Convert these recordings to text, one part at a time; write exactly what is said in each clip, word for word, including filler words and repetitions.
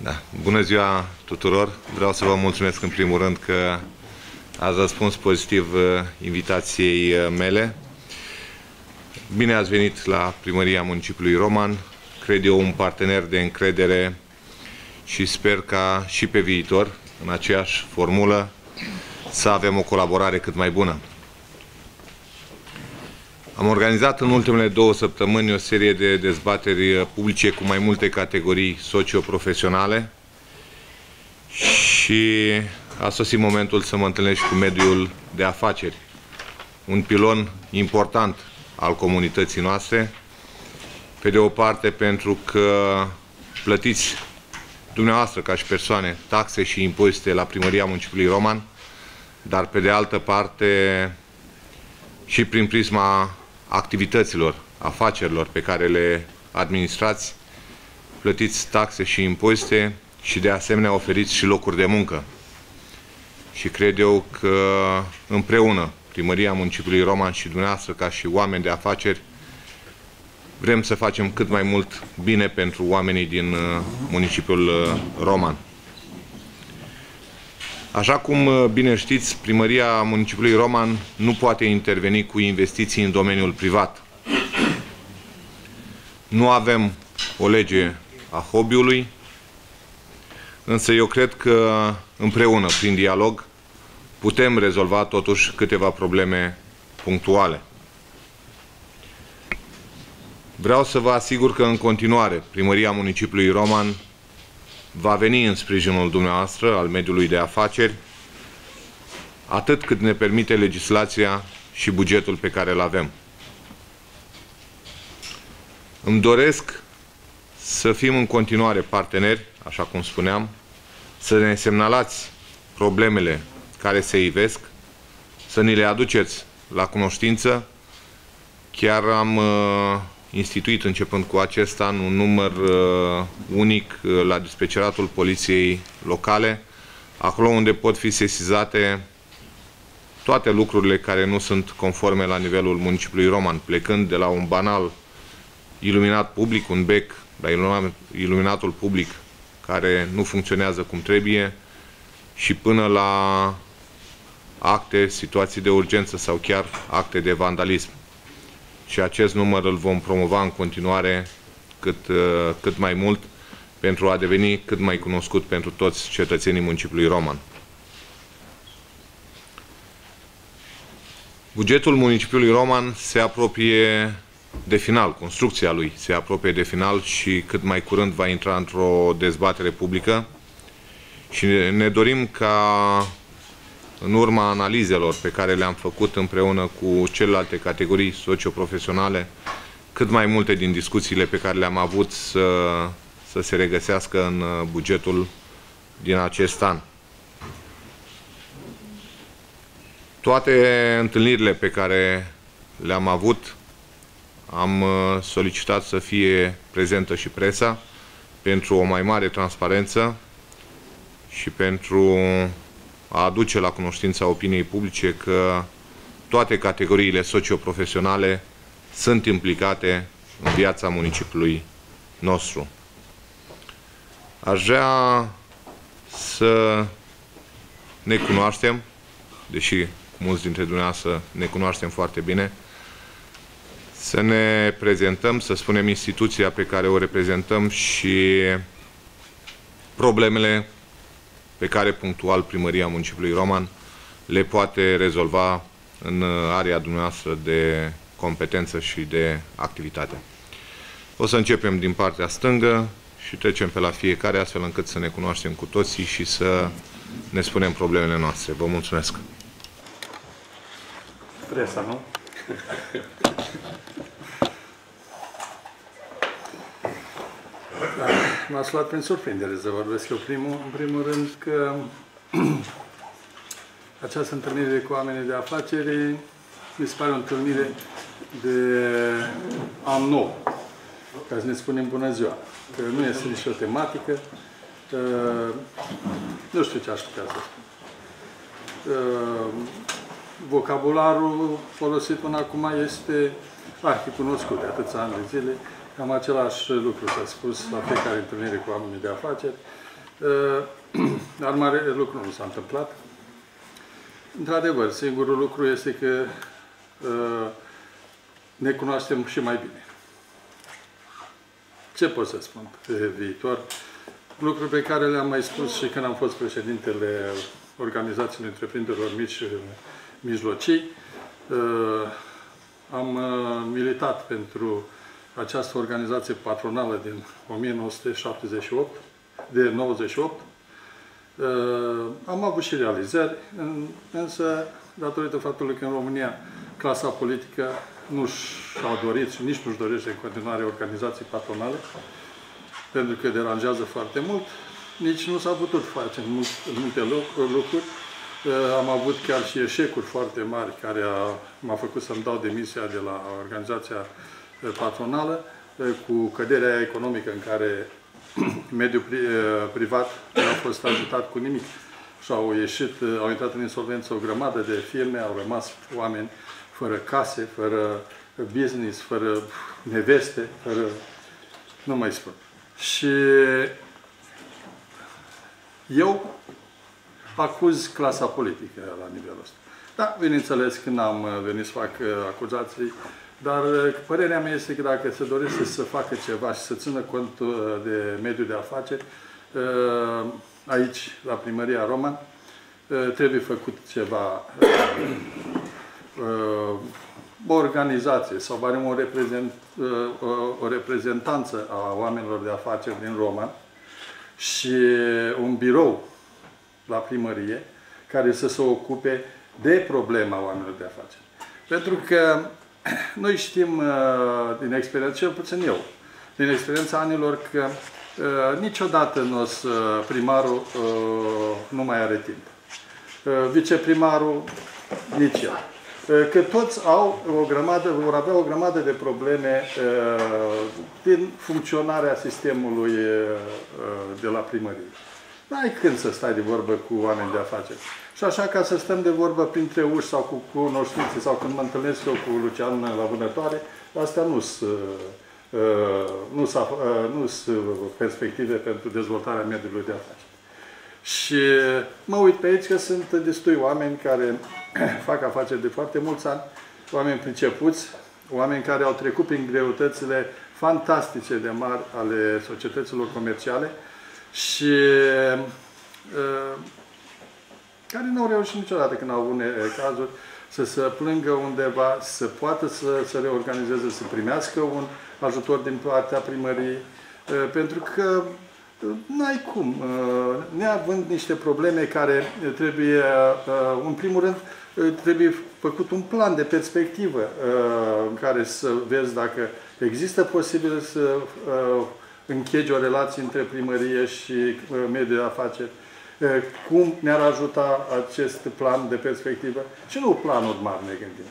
Da. Bună ziua tuturor! Vreau să vă mulțumesc în primul rând că ați răspuns pozitiv invitației mele. Bine ați venit la Primăria Municipiului Roman. Cred eu un partener de încredere și sper ca și pe viitor, în aceeași formulă, să avem o colaborare cât mai bună. Am organizat în ultimele două săptămâni o serie de dezbateri publice cu mai multe categorii socio-profesionale și a sosit momentul să mă întâlnesc cu mediul de afaceri, un pilon important al comunității noastre, pe de o parte pentru că plătiți dumneavoastră ca și persoane taxe și impozite la Primăria Municipiului Roman, dar pe de altă parte și prin prisma activităților, afacerilor pe care le administrați, plătiți taxe și impozite și de asemenea oferiți și locuri de muncă. Și cred eu că împreună, Primăria Municipiului Roman și dumneavoastră ca și oameni de afaceri, vrem să facem cât mai mult bine pentru oamenii din municipiul Roman. Așa cum bine știți, Primăria Municipiului Roman nu poate interveni cu investiții în domeniul privat. Nu avem o lege a hobby-ului, însă eu cred că împreună, prin dialog, putem rezolva totuși câteva probleme punctuale. Vreau să vă asigur că în continuare Primăria Municipiului Roman va veni în sprijinul dumneavoastră, al mediului de afaceri, atât cât ne permite legislația și bugetul pe care îl avem. Îmi doresc să fim în continuare parteneri, așa cum spuneam, să ne semnalați problemele care se ivesc, să ni le aduceți la cunoștință. Chiar am uh, instituit, începând cu acest an, un număr uh, unic uh, la dispeceratul poliției locale, acolo unde pot fi sesizate toate lucrurile care nu sunt conforme la nivelul municipiului Roman, plecând de la un banal iluminat public, un bec la iluminatul public care nu funcționează cum trebuie, și până la acte, situații de urgență sau chiar acte de vandalism. Și acest număr îl vom promova în continuare cât, cât mai mult pentru a deveni cât mai cunoscut pentru toți cetățenii municipiului Roman. Bugetul municipiului Roman se apropie de final, construcția lui se apropie de final și cât mai curând va intra într-o dezbatere publică și ne dorim ca în urma analizelor pe care le-am făcut împreună cu celelalte categorii socioprofesionale, cât mai multe din discuțiile pe care le-am avut să, să se regăsească în bugetul din acest an. Toate întâlnirile pe care le-am avut, am solicitat să fie prezentă și presa pentru o mai mare transparență și pentru a aduce la cunoștința opiniei publice că toate categoriile socioprofesionale sunt implicate în viața municipiului nostru. Aș vrea să ne cunoaștem, deși mulți dintre dumneavoastră ne cunoaștem foarte bine, să ne prezentăm, să spunem instituția pe care o reprezentăm și problemele pe care punctual Primăria Municipiului Roman le poate rezolva în area dumneavoastră de competență și de activitate. O să începem din partea stângă și trecem pe la fiecare, astfel încât să ne cunoaștem cu toții și să ne spunem problemele noastre. Vă mulțumesc! Presa, nu? Da, m-ați luat prin surprindere să vorbesc eu primul, în primul rând că această întâlnire cu oamenii de afaceri mi se pare o întâlnire de an nou, ca să ne spunem bună ziua. Că nu este nici o tematică, nu știu ce aș putea să spun. Vocabularul folosit până acum este arhicunoscut de atâția ani de zile. Cam același lucru s-a spus la fiecare întâlnire cu oamenii de afaceri. Dar mare lucru nu s-a întâmplat. Într-adevăr, singurul lucru este că ne cunoaștem și mai bine. Ce pot să spun pe viitor? Lucruri pe care le-am mai spus și când am fost președintele Organizației Întreprinderilor Mici și Mijlocii. Am militat pentru această organizație patronală din o mie nouă sute șaptezeci și opt, de nouăzeci și opt. Am avut și realizări, însă, datorită faptului că în România clasa politică nu și-a dorit și nici nu-și dorește în continuare organizații patronale, pentru că deranjează foarte mult, nici nu s-a putut face în multe lucruri. Am avut chiar și eșecuri foarte mari care m-a făcut să-mi dau demisia de la organizația patronală, cu căderea economică în care mediul privat nu a fost ajutat cu nimic. Și au ieșit, au intrat în insolvență o grămadă de firme, au rămas oameni fără case, fără business, fără neveste, fără... nu mai spun. Și eu acuz clasa politică la nivelul ăsta. Da, bineînțeles că n-am venit să fac acuzații, dar părerea mea este că dacă se dorește să facă ceva și să țină cont de mediul de afaceri, aici, la Primăria Roman, trebuie făcut ceva, o organizație sau barem o, reprezent, o reprezentanță a oamenilor de afaceri din Roman și un birou la primărie care să se ocupe de problema oamenilor de afaceri. Pentru că noi știm din experiență, cel puțin eu, din experiența anilor, că uh, niciodată nu o să, primarul uh, nu mai are timp. Uh, viceprimarul, nici el. Uh, că toți au o grămadă, vor avea o grămadă de probleme uh, din funcționarea sistemului uh, de la primărie. N-ai când să stai de vorbă cu oameni de afaceri. Și așa, ca să stăm de vorbă printre uși sau cu cunoștințe, sau când mă întâlnesc eu cu Lucian la vânătoare, astea nu sunt nu sunt nu sunt perspective pentru dezvoltarea mediului de afaceri. Și mă uit pe aici că sunt destui oameni care fac afaceri de foarte mulți ani, oameni pricepuți, oameni care au trecut prin greutățile fantastice de mari ale societăților comerciale și care nu au reușit niciodată când au avut cazuri să se plângă undeva, să poată să se reorganizeze, să primească un ajutor din partea primăriei, pentru că n-ai cum. Neavând niște probleme care trebuie, în primul rând, trebuie făcut un plan de perspectivă în care să vezi dacă există posibil să închegi o relație între primărie și mediul de afaceri. Cum ne-ar ajuta acest plan de perspectivă? Și nu planuri mari ne gândim.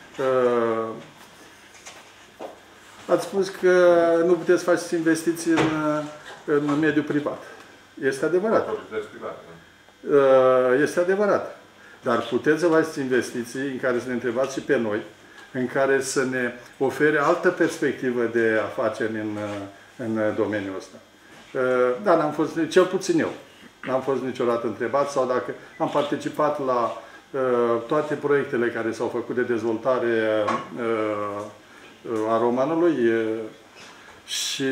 Ați spus că nu puteți face investiții în, în mediul privat. Este adevărat. Este adevărat. Dar puteți să faceți investiții în care să ne întrebați și pe noi, în care să ne ofere altă perspectivă de afaceri în, în domeniul ăsta. Da, n-am fost, cel puțin eu, n-am fost niciodată întrebat, sau dacă am participat la uh, toate proiectele care s-au făcut de dezvoltare uh, a romanului uh, și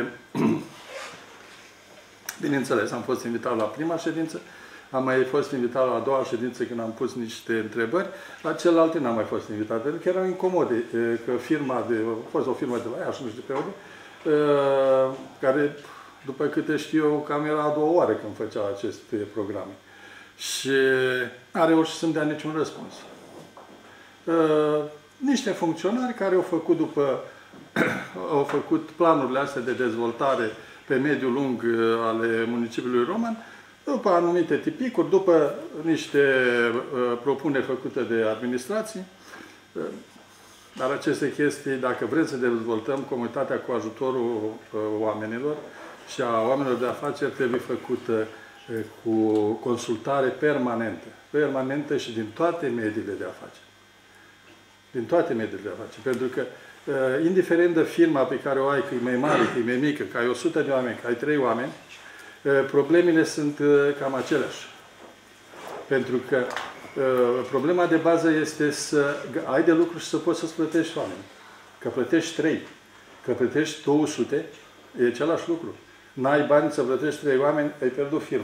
bineînțeles, am fost invitat la prima ședință, am mai fost invitat la a doua ședință când am pus niște întrebări, la celelalte n-am mai fost invitat, pentru că erau incomode, că firma de, a fost o firmă de la Iași, nu știu pe unde, uh, care, după câte știu eu, cam era a doua oară când făcea aceste programe. Și n-a reușit să-mi dea niciun răspuns. Uh, niște funcționari care au făcut după au făcut planurile astea de dezvoltare pe mediul lung ale municipiului Roman, după anumite tipicuri, după niște uh, propuneri făcute de administrații. Uh, dar aceste chestii, dacă vrem să dezvoltăm comunitatea cu ajutorul uh, oamenilor și a oamenilor de afaceri, trebuie făcută uh, cu consultare permanentă. Permanentă și din toate mediile de afaceri. Din toate mediile de afaceri. Pentru că, indiferent de firma pe care o ai, că e mai mare, că e mai mică, că ai o sută de oameni, că ai trei oameni, problemele sunt cam aceleași. Pentru că problema de bază este să ai de lucru și să poți să-ți plătești oameni. Că plătești trei, că plătești două sute, e același lucru. N-ai bani să plătești trei oameni, ai pierdut firmă.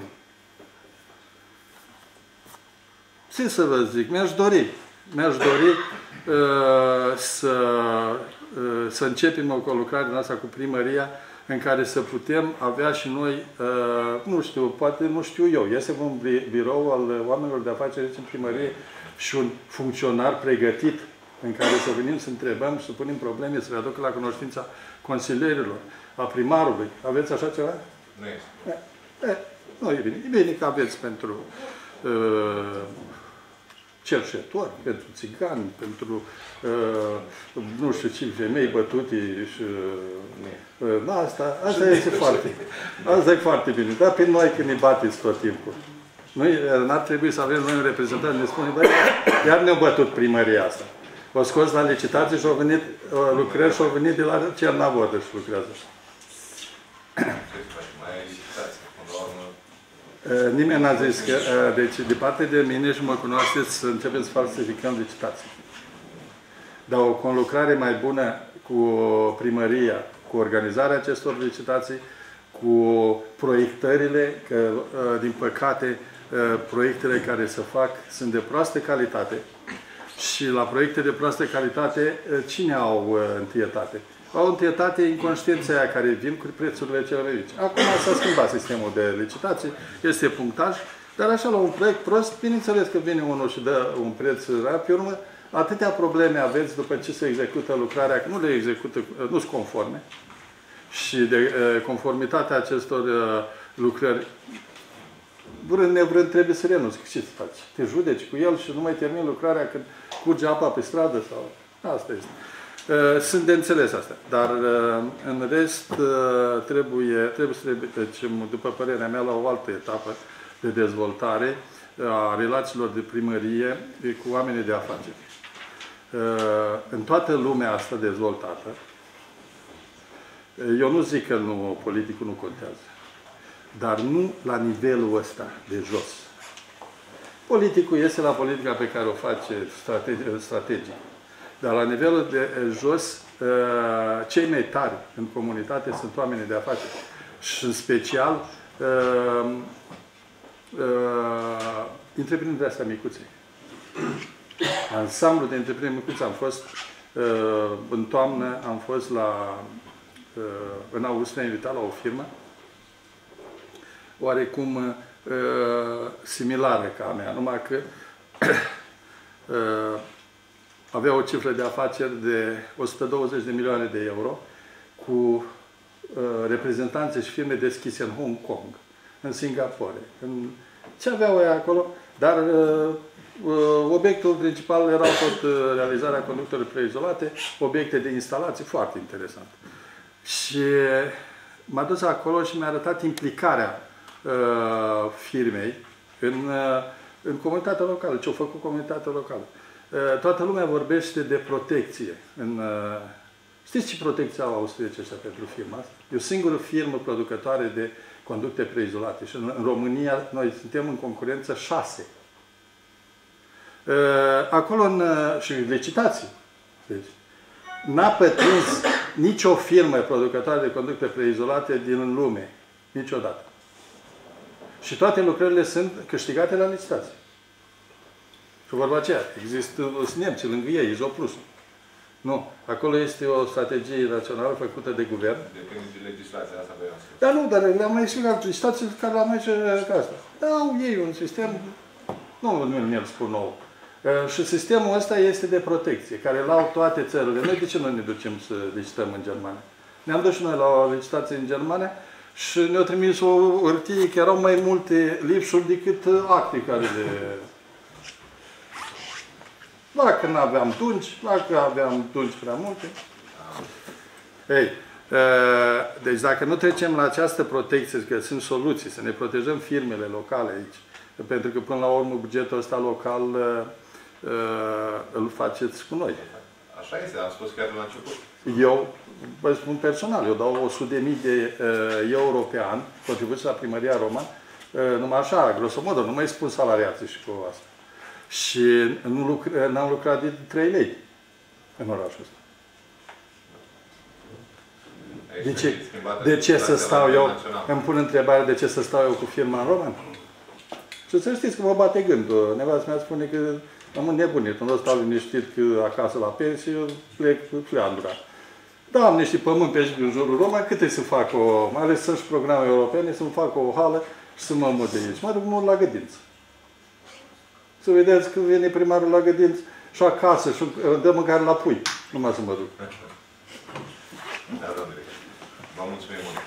Ce să vă zic, mi-aș dori, mi-aș dori uh, să, uh, să începem o lucrare din asta cu primăria, în care să putem avea și noi, uh, nu știu, poate nu știu eu, este un birou al oamenilor de afaceri în primărie și un funcționar pregătit în care să venim să întrebăm, să punem probleme, să le aducă la cunoștința consilierilor, a primarului. Aveți așa ceva? Nu este. E, e, nu e bine. E bine că aveți pentru uh, cerșetori, pentru țigani, pentru uh, nu știu ce, femei bătute și uh, asta, asta este foarte, asta e foarte bine. Dar pe noi când ne bateți tot timpul. Noi n-ar trebui să avem noi un reprezentant, ne spune, băi, iar ne-au bătut primăria asta. O scos la licitație și au venit lucrări și au venit de la Cernavodă și lucrează. Nimeni n-a zis că, deci, de parte de mine și mă cunoașteți să începem să falsificăm licitații. Dar o conlucrare mai bună cu primăria, cu organizarea acestor licitații, cu proiectările, că, din păcate, proiectele care se fac sunt de proastă calitate. Și la proiecte de proastă calitate, cine au întâietate? Au întâietate inconștiența aia care vin cu prețurile cele mai mici. Acum s-a schimbat sistemul de licitații, este punctaj, dar așa la un proiect prost, bineînțeles că vine unul și dă un preț rap, pe urmă, atâtea probleme aveți după ce se execută lucrarea, că nu le execută, nu sunt conforme. Și de conformitatea acestor lucrări, vrând nevrând, trebuie să renunți. Ce să faci? Te judeci cu el și nu mai termini lucrarea când curge apa pe stradă? Sau... Asta este. Sunt de înțeles astea. Dar, în rest, trebuie, trebuie să trecem, după părerea mea, la o altă etapă de dezvoltare a relațiilor de primărie cu oamenii de afaceri. În toată lumea asta dezvoltată, eu nu zic că nu, politicul nu contează. Dar nu la nivelul ăsta de jos. Politicul este la politica pe care o face strategic. Dar la nivelul de jos, cei mai tari în comunitate sunt oamenii de afaceri. Și în special, întreprinderile astea micuțe. Ansamblul de întreprinderi micuțe. Am fost în toamnă, am fost la, în august, ne-am invitat la o firmă oarecum uh, similară ca a mea, numai că uh, avea o cifră de afaceri de o sută douăzeci de milioane de euro cu uh, reprezentanțe și firme deschise în Hong Kong, în Singapore, în ce aveau ei acolo, dar uh, uh, obiectul principal era tot uh, realizarea conductorilor preizolate, obiecte de instalații, foarte interesant. Și m-a dus acolo și mi-a arătat implicarea firmei în, în comunitatea locală, ce-au făcut comunitatea locală. Toată lumea vorbește de protecție. În, știți ce protecție au austriecii ăștia pentru firma asta? E o singură firmă producătoare de conducte preizolate și în, în România noi suntem în concurență șase. Acolo în, și licitații. Deci, n-a pătruns nicio firmă producătoare de conducte preizolate din lume. Niciodată. Și toate lucrările sunt câștigate la licitație. Și vorba aceea, există nemții lângă ei, Izoplusul. Nu. Acolo este o strategie națională făcută de guvern. Depinde de legislația asta pe asta. Dar nu, dar le-am mai explicat. Legislații care la noi și ca asta. Au ei un sistem, nu mi-l spun nou. Și sistemul ăsta este de protecție, care l-au toate țările. Noi de ce nu ne ducem să licităm în Germania? Ne-am dus și noi la o licitație în Germania și ne-au trimis o hârtie că erau mai multe lipsuri decât acte care le... Dacă nu aveam dungi, dacă aveam dungi prea multe. Ei, deci dacă nu trecem la această protecție, că sunt soluții, să ne protejăm firmele locale aici, pentru că până la urmă bugetul ăsta local îl faceți cu noi. Așa este, am spus chiar la început. Eu, vă spun personal, eu dau o sută de mii de uh, euro pe an, contribuție la Primăria Roman, uh, numai așa, grosomodo, nu mai spun salariații și cu asta. Și nu lucr n-am lucrat de trei lei în orașul ăsta. De ce, de ce să stau eu, îmi pun întrebarea de ce să stau eu cu firma în Roman? Și să știți că mă bate gândul. Nevastă mea spune că am înnebunit. Nu stau liniștit că acasă la pensie, eu plec cu Fleandra. Da, am niște pământ pe în jurul Roma, cât e să fac o, mai ales sunt și programe europene, să-mi fac o hală și să mă mut de aici. Mă duc mult la Gădință. Să vedeți că vine primarul la Gădință și acasă și dă mâncare la pui. Numai să mă duc. Da, domnule. Vă mulțumim mult.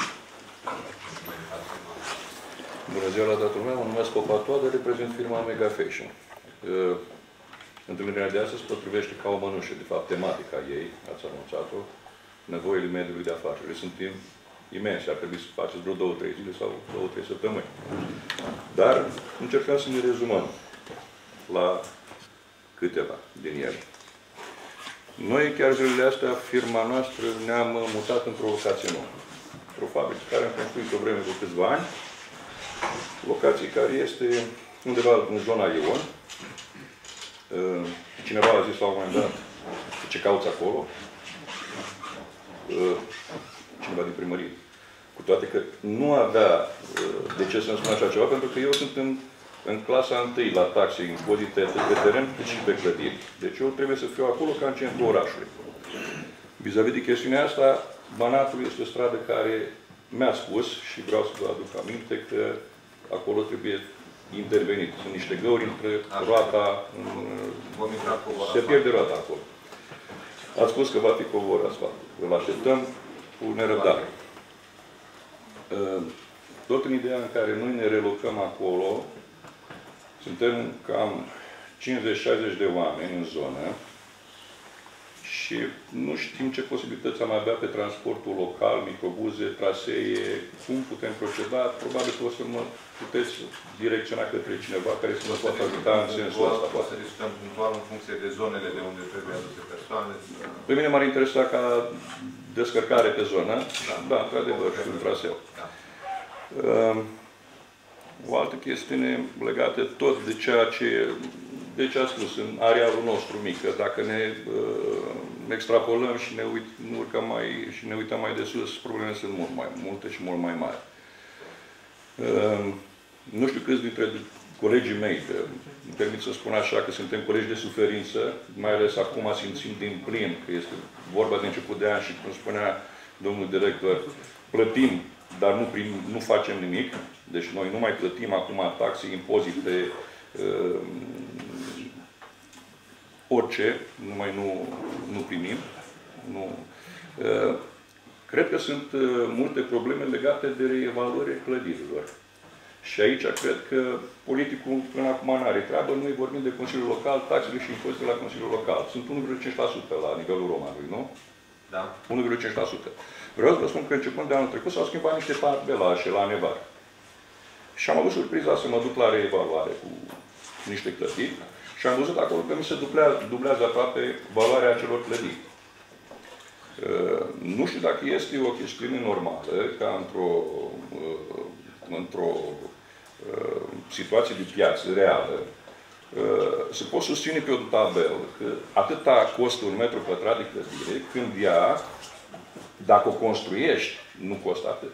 Bună ziua la toată lumea, mă numesc Popatoadă, reprezint firma Mega Fashion. Uh, întâlnirea de astăzi potrivește ca o mănușă, de fapt, tematica ei, ați anunțat-o, nevoile mediului de afaceri. Sunt imense, ar trebui să faceți vreo două, trei zile sau două, trei săptămâni. Dar încercăm să ne rezumăm la câteva din ele. Noi, chiar zilele astea, firma noastră ne-am mutat într-o locație nouă. Într-o fabrică care am construit o vreme de câțiva ani. Locație care este undeva în zona Ion. Cineva a zis la un moment dat ce cauți acolo. Cineva din primărie. Cu toate că nu avea de ce să-mi spun așa ceva, pentru că eu sunt în, în clasa întâi la taxe, impozite pe teren, cât și pe clădiri. Deci eu trebuie să fiu acolo ca în centrul orașului. Vis-a-vis de chestiunea asta, Banatul este o stradă care mi-a spus și vreau să vă aduc aminte că acolo trebuie intervenit. Sunt niște găuri între roata, se pierde roata acolo. Ați spus că va fi covor asfalt. Îl așteptăm cu nerăbdare. Tot în ideea în care noi ne relocăm acolo, suntem cam cincizeci șaizeci de oameni în zonă și nu știm ce posibilități am avea pe transportul local, microbuze, trasee, cum putem proceda. Probabil că o să mă puteți direcționa către cineva care să mă poată ajuta în sensul ăsta. Poate să discutăm punctual în funcție de zonele de unde trebuie aduse persoane. Pe mine m-ar interesa ca descărcare pe zonă. Da, da într-adevăr, și un traseu. Da. O altă chestiune legată tot de ceea ce, de ce a spus, în arealul nostru mic, că dacă ne uh, extrapolăm și ne, uit, urcăm mai, și ne uităm mai de sus, problemele sunt mult mai multe și mult mai mari. Uh, nu știu câți dintre colegii mei, că îmi permit să spun așa, că suntem colegi de suferință, mai ales acum simțim din plin că este vorba de început de an și, cum spunea domnul director, plătim, dar nu, prim, nu facem nimic. Deci noi nu mai plătim acum taxe, impozite, uh, orice, numai nu, nu primim. Nu. Uh, cred că sunt uh, multe probleme legate de reevaluarea clădirilor. Și aici cred că politicul până acum nu are treabă. Noi vorbim de Consiliul Local, taxele și impozitele la Consiliul Local. Sunt unu virgulă cinci la sută la nivelul Romanului, nu? Da. unu virgulă cinci la sută. Vreau să vă spun că începând de anul trecut s-au schimbat niște tabelașe la Nevar. Și am avut surpriza să mă duc la reevaluare cu niște clădiri și am văzut acolo că mi se dublează, dublează aproape valoarea acelor clădiri. Uh, nu știu dacă este o chestiune normală ca într-o uh, într-o uh, situație de piață reală uh, să poți susține pe o tabelă că atâta costă un metru pătrat de clădire, când ea, dacă o construiești, nu costă atât.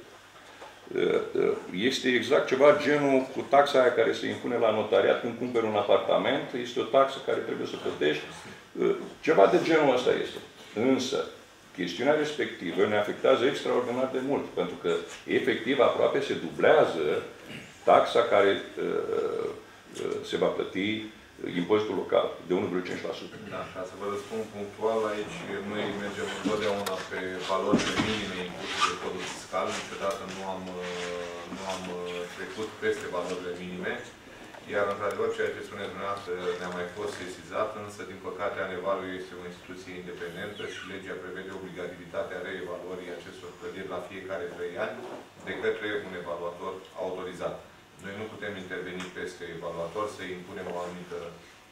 Este exact ceva genul cu taxa aia care se impune la notariat când cumperi un apartament, este o taxă care trebuie să plătești. Ceva de genul ăsta este. Însă, chestiunea respectivă ne afectează extraordinar de mult, pentru că, efectiv, aproape se dublează taxa care uh, se va plăti impozitul local, de unu virgulă cinci la sută. Da, ca să vă răspund punctual, aici noi mergem întotdeauna pe valorile minime impuse de codul fiscal. Niciodată nu am, nu am trecut peste valorile minime. Iar, într-adevăr, ceea ce spuneți dumneavoastră ne-a mai fost sesizat, însă, din păcate, Anevalul este o instituție independentă și legea prevede obligativitatea reevaluării acestor clădiri la fiecare trei ani de către un evaluator autorizat. Noi nu putem interveni peste evaluator să impunem o anumită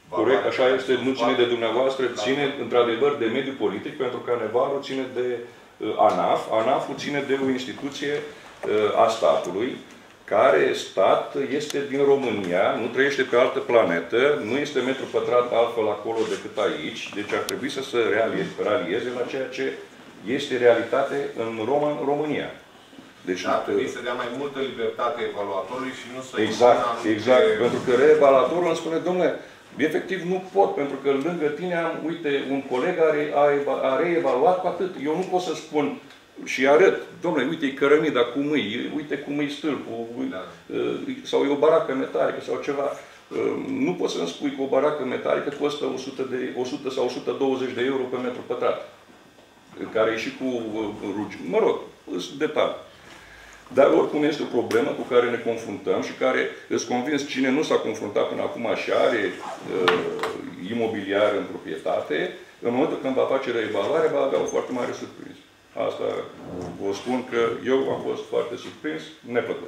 Corect, așa este, nu ține de dumneavoastră, ține într-adevăr de mediul politic, pentru că Nevarul ține de uh, ANAF. ANAF-ul ține de o instituție uh, a statului, care stat este din România, nu trăiește pe altă planetă, nu este metru pătrat altfel acolo decât aici, deci ar trebui să se realieze la ceea ce este realitate în, Roma, în România. Deci, da, trebuie să dea mai multă libertate evaluatorului și nu să... Exact, exact. Pentru că reevaluatorul îmi spune, domnule, efectiv nu pot, pentru că lângă tine am, uite, un coleg are, a, a reevaluat cu atât. Eu nu pot să spun și arăt, domnule, uite, e cărămida, cum e, uite cum e stâlpul, da. Sau e o baracă metalică sau ceva. Nu poți să-mi spui că o baracă metalică costă o sută, de, o sută sau o sută douăzeci de euro pe metru pătrat. Care e și cu rugi. Mă rog, sunt detalii. Dar oricum este o problemă cu care ne confruntăm și care, îți convins, cine nu s-a confruntat până acum și are uh, imobiliar în proprietate, în momentul când va face reevaluare, va avea o foarte mare surpriză. Asta vă spun că eu am fost foarte surprins, neplăcut.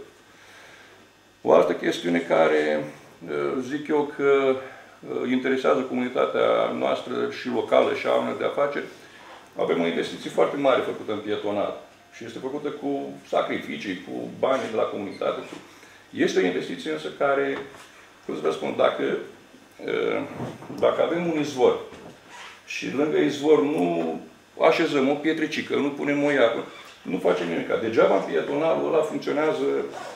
O altă chestiune care, uh, zic eu că uh, interesează comunitatea noastră și locală și a oamenilor de afaceri, avem o investiție foarte mare făcută în pietonal. Și este făcută cu sacrificii, cu banii de la comunitate. Este o investiție însă care, cum să vă spun, dacă, dacă avem un izvor și lângă izvor nu așezăm o pietricică, nu punem o iapă, nu facem nimic. Degeaba pietonalul ăla funcționează,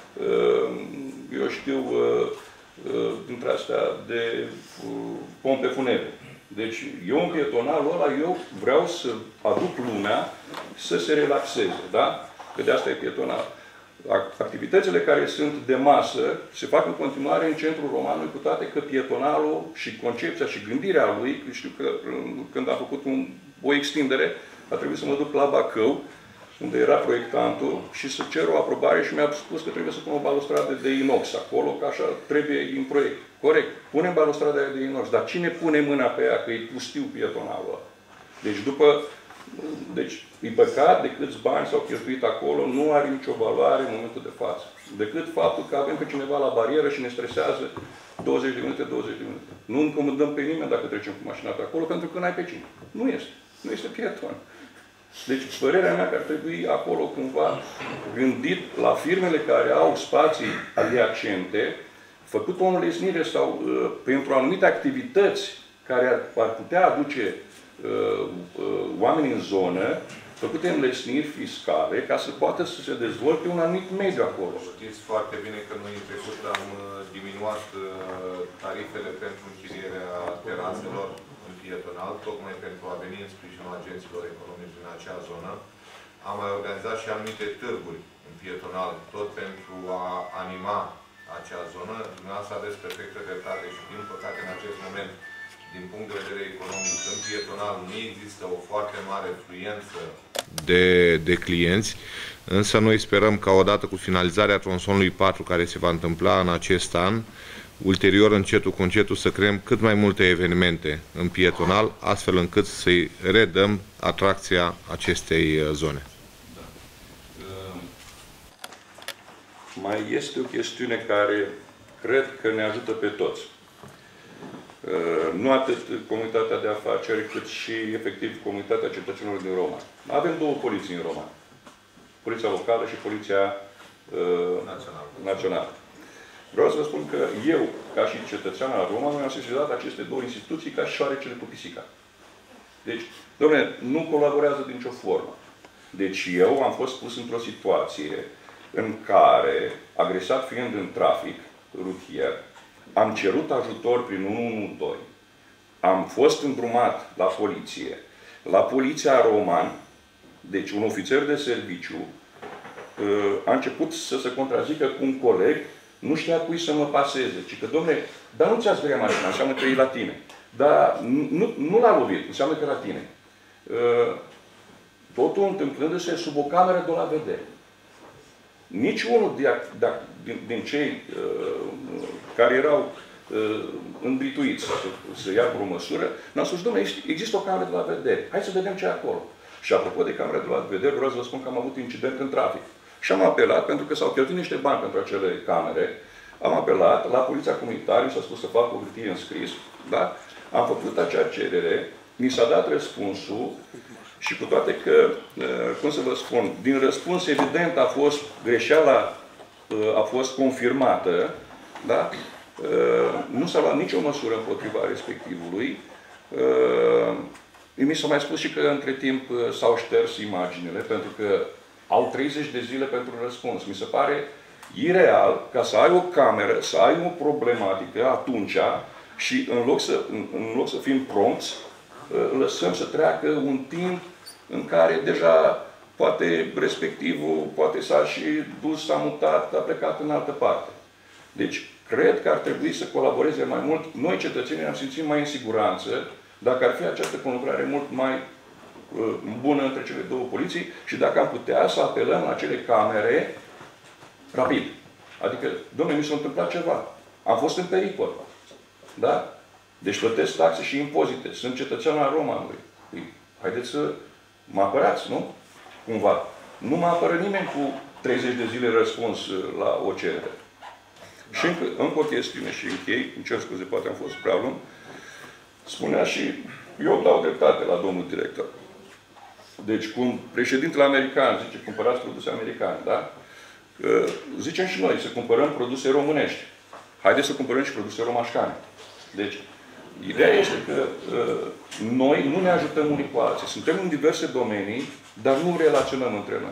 eu știu, dintre astea de pompe funebre. Deci, eu în pietonalul ăla, eu vreau să aduc lumea să se relaxeze, da? Că de asta e pietonal. Activitățile care sunt de masă se fac în continuare în centrul romanului, cu toate că pietonalul și concepția și gândirea lui, știu că când am făcut un, o extindere, a trebuit să mă duc la Bacău, unde era proiectantul, și să cer o aprobare și mi-a spus că trebuie să pun o balustradă de inox acolo, că așa trebuie în proiect. Corect. Punem balustrada de inox, dar cine pune mâna pe ea, că e pustiu pietonalul ăla? Deci după... Deci, e păcat de câți bani s-au cheltuit acolo, nu are nicio valoare în momentul de față. Decât faptul că avem pe cineva la barieră și ne stresează douăzeci de minute, douăzeci de minute. Nu încomandăm pe nimeni dacă trecem cu mașina pe acolo, pentru că n-ai pe cine. Nu este. Nu este pieton. Deci, părerea mea că ar trebui acolo cumva gândit la firmele care au spații adiacente, făcut o înlesnire sau uh, pentru anumite activități care ar, ar putea aduce uh, uh, oamenii în zonă, făcute înlesniri fiscale, ca să poată să se dezvolte un anumit mediu acolo. Știți foarte bine că noi în trecut am diminuat uh, tarifele pentru închirierea teraselor în pietonal, tocmai pentru a veni în sprijinul agenților economici din acea zonă. Am mai organizat și anumite târguri în pietonal, tot pentru a anima acea zonă. Dumneavoastră aveți perfectă dreptate și, din păcate, în acest moment, din punct de vedere economic, în pietonal nu există o foarte mare fluență de, de clienți, însă noi sperăm ca odată cu finalizarea tronsonului patru, care se va întâmpla în acest an, ulterior, încetul cu încetul, să creăm cât mai multe evenimente în pietonal, astfel încât să-i redăm atracția acestei zone. Da. Uh, mai este o chestiune care cred că ne ajută pe toți. Uh, nu atât comunitatea de afaceri, cât și, efectiv, comunitatea cetățenilor din Roma. Avem două poliții în Roma. Poliția locală și Poliția uh, națională. națională. Vreau să vă spun că eu, ca și cetățean al României, am sesizat aceste două instituții ca și șoarecele cu pisica. Deci, dom'le, nu colaborează din nicio formă. Deci eu am fost pus într-o situație în care, agresat fiind în trafic rutier, am cerut ajutor prin unu unu doi. Am fost îndrumat la poliție, la Poliția Roman, deci un ofițer de serviciu, a început să se contrazică cu un coleg, nu știa cui să mă paseze. Ci că, dom'le, dar nu ți-ați vrea mașina, înseamnă că e la tine. Dar nu, nu l-a lovit, înseamnă că e la tine. Totul întâmplându-se sub o cameră de la vedere. Nici unul de, de, din, din cei uh, care erau uh, îmbrituiți să, să ia o măsură, n-au spus, dom'le, există o cameră de la vedere. Hai să vedem ce e acolo. Și apropo de camera de la vedere, vreau să vă spun că am avut incident în trafic. Și am apelat, pentru că s-au cheltuit niște bani pentru acele camere, Am apelat la poliția comunitară, mi s-a spus să fac o hârtie în scris, da? Am făcut acea cerere, mi s-a dat răspunsul și cu toate că, cum să vă spun, din răspuns evident a fost greșeala, a fost confirmată, da? Nu s-a luat nicio măsură împotriva respectivului. Mi s-a mai spus și că între timp s-au șters imaginile, pentru că au treizeci de zile pentru răspuns. Mi se pare ireal ca să ai o cameră, să ai o problematică atunci și în loc să, în, în loc să fim prompți, lăsăm să treacă un timp în care deja poate respectivul, poate s-a și dus, s-a mutat, a plecat în altă parte. Deci, cred că ar trebui să colaboreze mai mult. Noi, cetățenii, am simțit mai în siguranță dacă ar fi această conlucrare mult mai uh, bună între cele două poliții și dacă am putea să apelăm la acele camere rapid. Adică, domnule, mi s-a întâmplat ceva. Am fost în pericol. Da? Deci plătesc taxe și impozite. Sunt cetățean al Romanului. Păi, haideți să mă apărați, nu? Cumva. Nu mă apără nimeni cu treizeci de zile răspuns la o cerere. Da. Și încă, încă o chestiune și închei, îmi cer scuze, poate am fost prea lung. Spunea și, eu dau dreptate la domnul director. Deci, cum președintele american zice, cumpărați produse americane, da? Zicem și noi, să cumpărăm produse românești. Haideți să cumpărăm și produse romașcane. Deci, ideea este că uh, noi nu ne ajutăm unii cu alții. Suntem în diverse domenii, dar nu relaționăm între noi.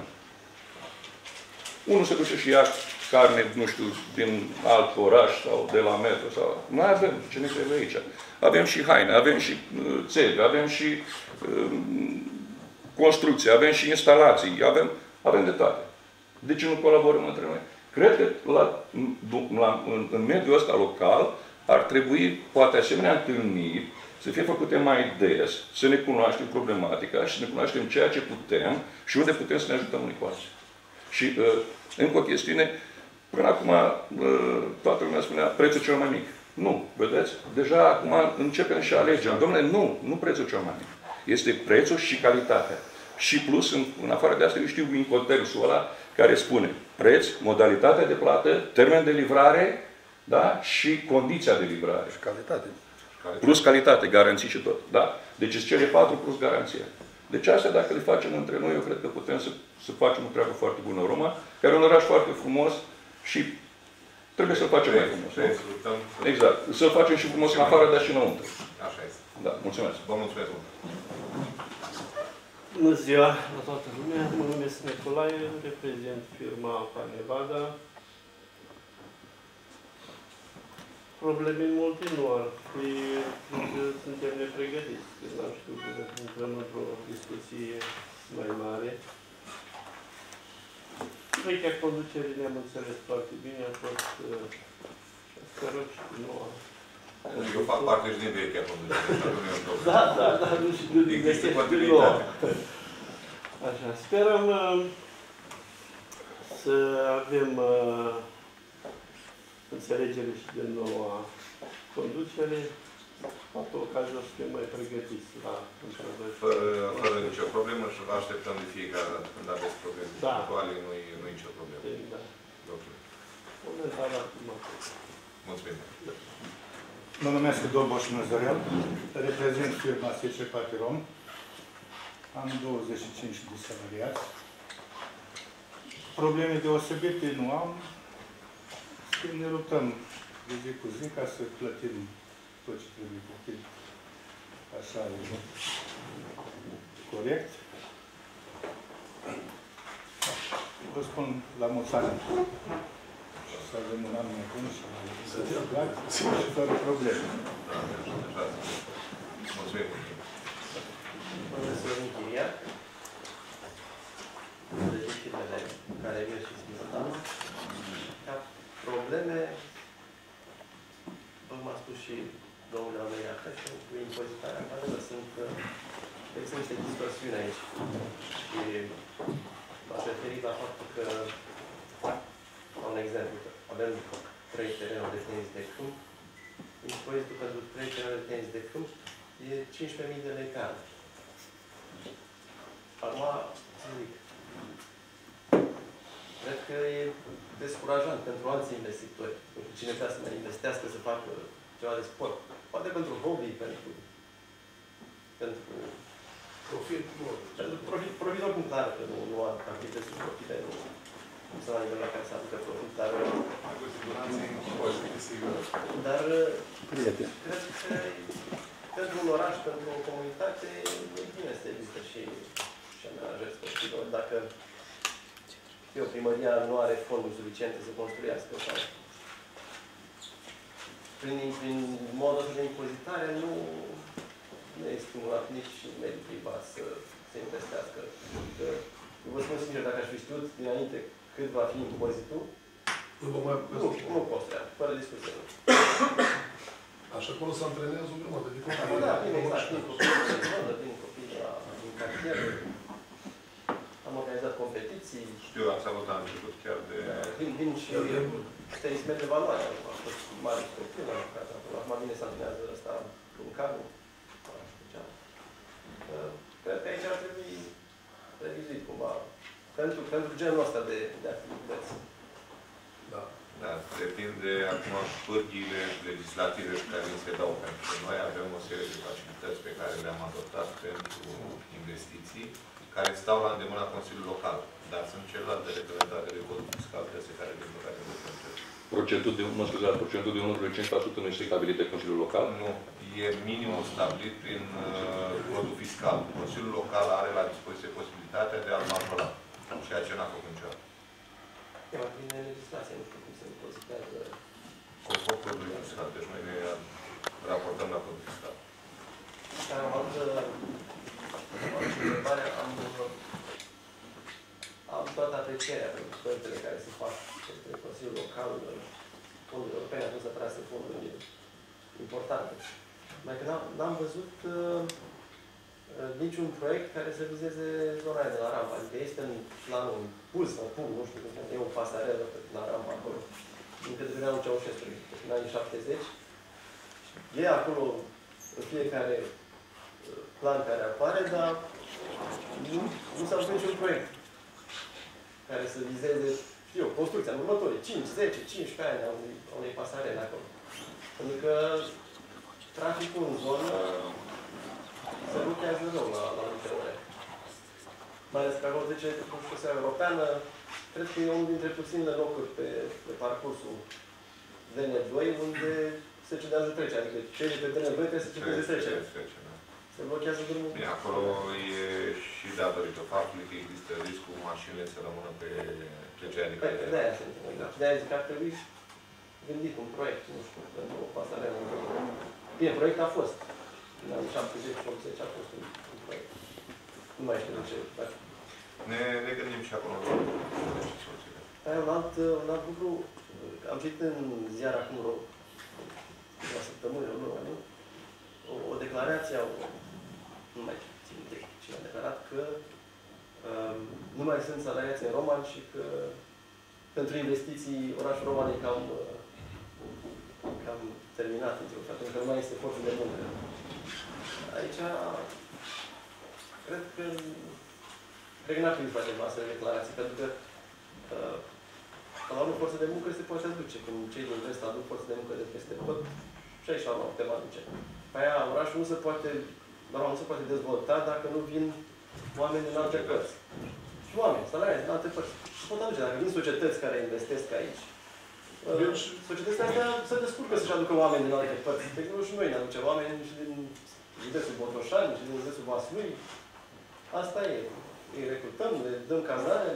Unul se duce și ia carne, nu știu, din alt oraș sau de la metro. Sau... Noi avem ce ne trebuie aici. Avem și haine, avem și uh, țevi, avem și uh, construcții, avem și instalații, avem, avem de toate. De ce nu colaborăm între noi? Cred că la, la, în, în mediul ăsta local ar trebui, poate asemenea întâlniri, să fie făcute mai des, să ne cunoaștem problematica și să ne cunoaștem ceea ce putem și unde putem să ne ajutăm unii cu alții. Și uh, încă o chestiune, până acum uh, toată lumea spunea prețul cel mai mic. Nu, vedeți? Deja acum începem și alegem. Dom'le, nu, nu prețul cel mai mic. Este prețul și calitatea. Și plus, în, în afară de asta, eu știu incotermsul ăla care spune preț, modalitatea de plată, termen de livrare, da? Și condiția de livrare. Și calitate. Plus calitate, garanții și tot. Da? Deci sunt cele patru plus garanția. Deci astea, dacă le facem între noi, eu cred că putem să, să facem o treabă foarte bună în Roma, care e un oraș foarte frumos și trebuie să-l facem mai frumos. Exact. Să-l facem și frumos în afară, dar și înăuntru. Așa este. Da, mulțumesc. Vă mulțumesc. Bună ziua la toată lumea, mă numesc Nicolae, reprezint firma Panevada. Probleme multe nu ar fi, că suntem nepregătiți, că n-am știut că intrăm într-o discuție mai mare. Vechea conducere ne-am înțeles foarte bine, a fost sperăm și noua. Eu fac parte și din vechea conducere. Da, da, da, nu știu, din există noua. continuitate. Așa, sperăm uh, să avem uh, înțelegere și de noua conducere, poate ocazia să fim mai pregătiți la întrebări. Fără, fără nicio problemă și vă așteptăm de fiecare dată când aveți probleme Da. punctuale, nu-i nu nicio problemă. Da. Okay. Momentan acum. Mulțumim. Mă numesc Dolboș Măzărel, reprezint firma S C Patirom. Am douăzeci și cinci de salariați. Probleme deosebite nu am. Schimb, ne luptăm de zi cu zi ca să plătim tot ce trebuie plătit. Așa e corect. Vă spun la mulți ani să avem un an mai bun și să și fără probleme. Mulțumim. Profesor Închiriac, legitime care merg și simultan, ca probleme, cum a spus și domnul America, și cu impozitarea care sunt, există niște distorsiuni aici. Și m-a referit la faptul că, la un exemplu, avem trei terenuri de tenis de câmp, impozitul pentru trei terenuri de tenis de câmp e cincisprezece mii de lei pe an. Acum, să zic, cred că e descurajant pentru alți investitori. Cine vrea să mai investească, să facă ceva de sport. Poate pentru hobby, pentru... pentru Profit, nu. pentru profit, profit oricum clar, că nu, nu are activități sportive, nu, nu sunt la nivelul la care să aducă profit, dar... Cu siguranță e imposibil, sigur. Dar cred că pentru un oraș, pentru o comunitate, e bine să există și, și amenajări sportive. Dacă eu, primăria nu are fonduri suficiente să construiască sau prin, prin modul de impozitare nu, nu e stimulat nici mediul privat să se investească. Că, eu vă spun sincer, dacă aș fi știut dinainte cât va fi impozitul, Nu vă mai nu, nu construia, fără discuție. Așa acolo se antrenează o grămadă de copii. Acum, da, bine, exact, din copii de zonă, din copii de la, din cartier. Am organizat competiții. Știu, am salutat am început chiar de... Vin, vin și tenismeni de valoare. Am fost mare sportiv, am jucat acolo. Acum bine se antrenează ăsta în cadru. Cred că aici ar trebui revizuit cumva. Pentru, pentru genul ăsta de, de activități. Da. Da, depinde acum pârghiile legislative pe care ni se dau, pentru că noi avem o serie de facilități pe care le-am adoptat pentru investiții, care stau la îndemâna Consiliului Local, dar sunt celelalte reglementate de codul fiscal, pe care din păcate nu sunt. Procentul de, mă scuzați, procentul de unu virgulă cinci la sută nu este stabilit de Consiliul Local? Nu. E minimul stabilit prin uh, codul fiscal. Consiliul Local are la dispoziție posibilitatea de a-l majola, ceea ce n-a făcut niciodată. E mai prin legislație, nu știu cum se impozitează. Conform codului fiscal. Deci noi ne raportăm la codul fiscal. Dar am avut întrebare, am, am toată aprecierea pentru proiectele care se fac către Consiliul Local, fondurile europene, atunci să trase fonduri importante. Mai că n-am văzut uh, niciun proiect care să vizeze zona aia de la rampa. Adică este în planul pus sau pur, nu știu cum se e o pasarelă la rampa acolo, încă de vremea lui Ceaușescu, în anii șaptezeci. E acolo în fiecare plan care apare, dar nu, nu s-a făcut niciun proiect care să vizeze, știu eu, construcția în următorii cinci, zece, cincisprezece ani a unei, a unei pasarele acolo. Pentru că traficul în zonă se blochează rău la, la multe ore. Mai ales că acolo zice, cu șosea europeană, cred că e unul dintre puținele locuri pe, pe parcursul D N doi unde se cedează trecerea. Adică cei de pe D N doi trebuie să cedeze trecerea. Se blochează drumul. Bine, acolo e și datorită faptului că există riscul mașinile să rămână pe trecerea de care. De-aia se întâmplă. De-aia zic că ar trebui gândit un proiect, nu știu, pentru o pasarelă. Bine, proiect a fost. În anii șaptezeci optzeci a fost un, un proiect. Nu mai știu de ce. Dar... Ne, ne gândim și acolo. Aia, un alt, un alt lucru, am citit în ziar acum o, o săptămână, o lună, nu? O, o declarație, o, nu mai țin de cine a declarat că um, nu mai sunt salariați în Roman și că pentru investiții orașul Roman e cam, cam terminat, pentru că nu mai este forță de muncă. Aici, cred că cred că n-ar trebui să facem astfel de declarații, pentru că uh, la urmă forță de muncă se poate aduce. Când cei din rest aduc forță de muncă de peste tot, și aici la urmă putem aduce. Pe aia, orașul nu se poate, normal, nu se poate dezvolta dacă nu vin oameni din alte părți. Și oameni, salariați din alte părți. Se pot aduce. Dacă vin societăți care investesc aici, deci, societățile astea se descurcă să-și aducă oameni din alte părți. De exemplu, și noi ne aducem oameni și din județul Botoșani, și din județul Vaslui. Asta e. Îi recrutăm, le dăm cazare,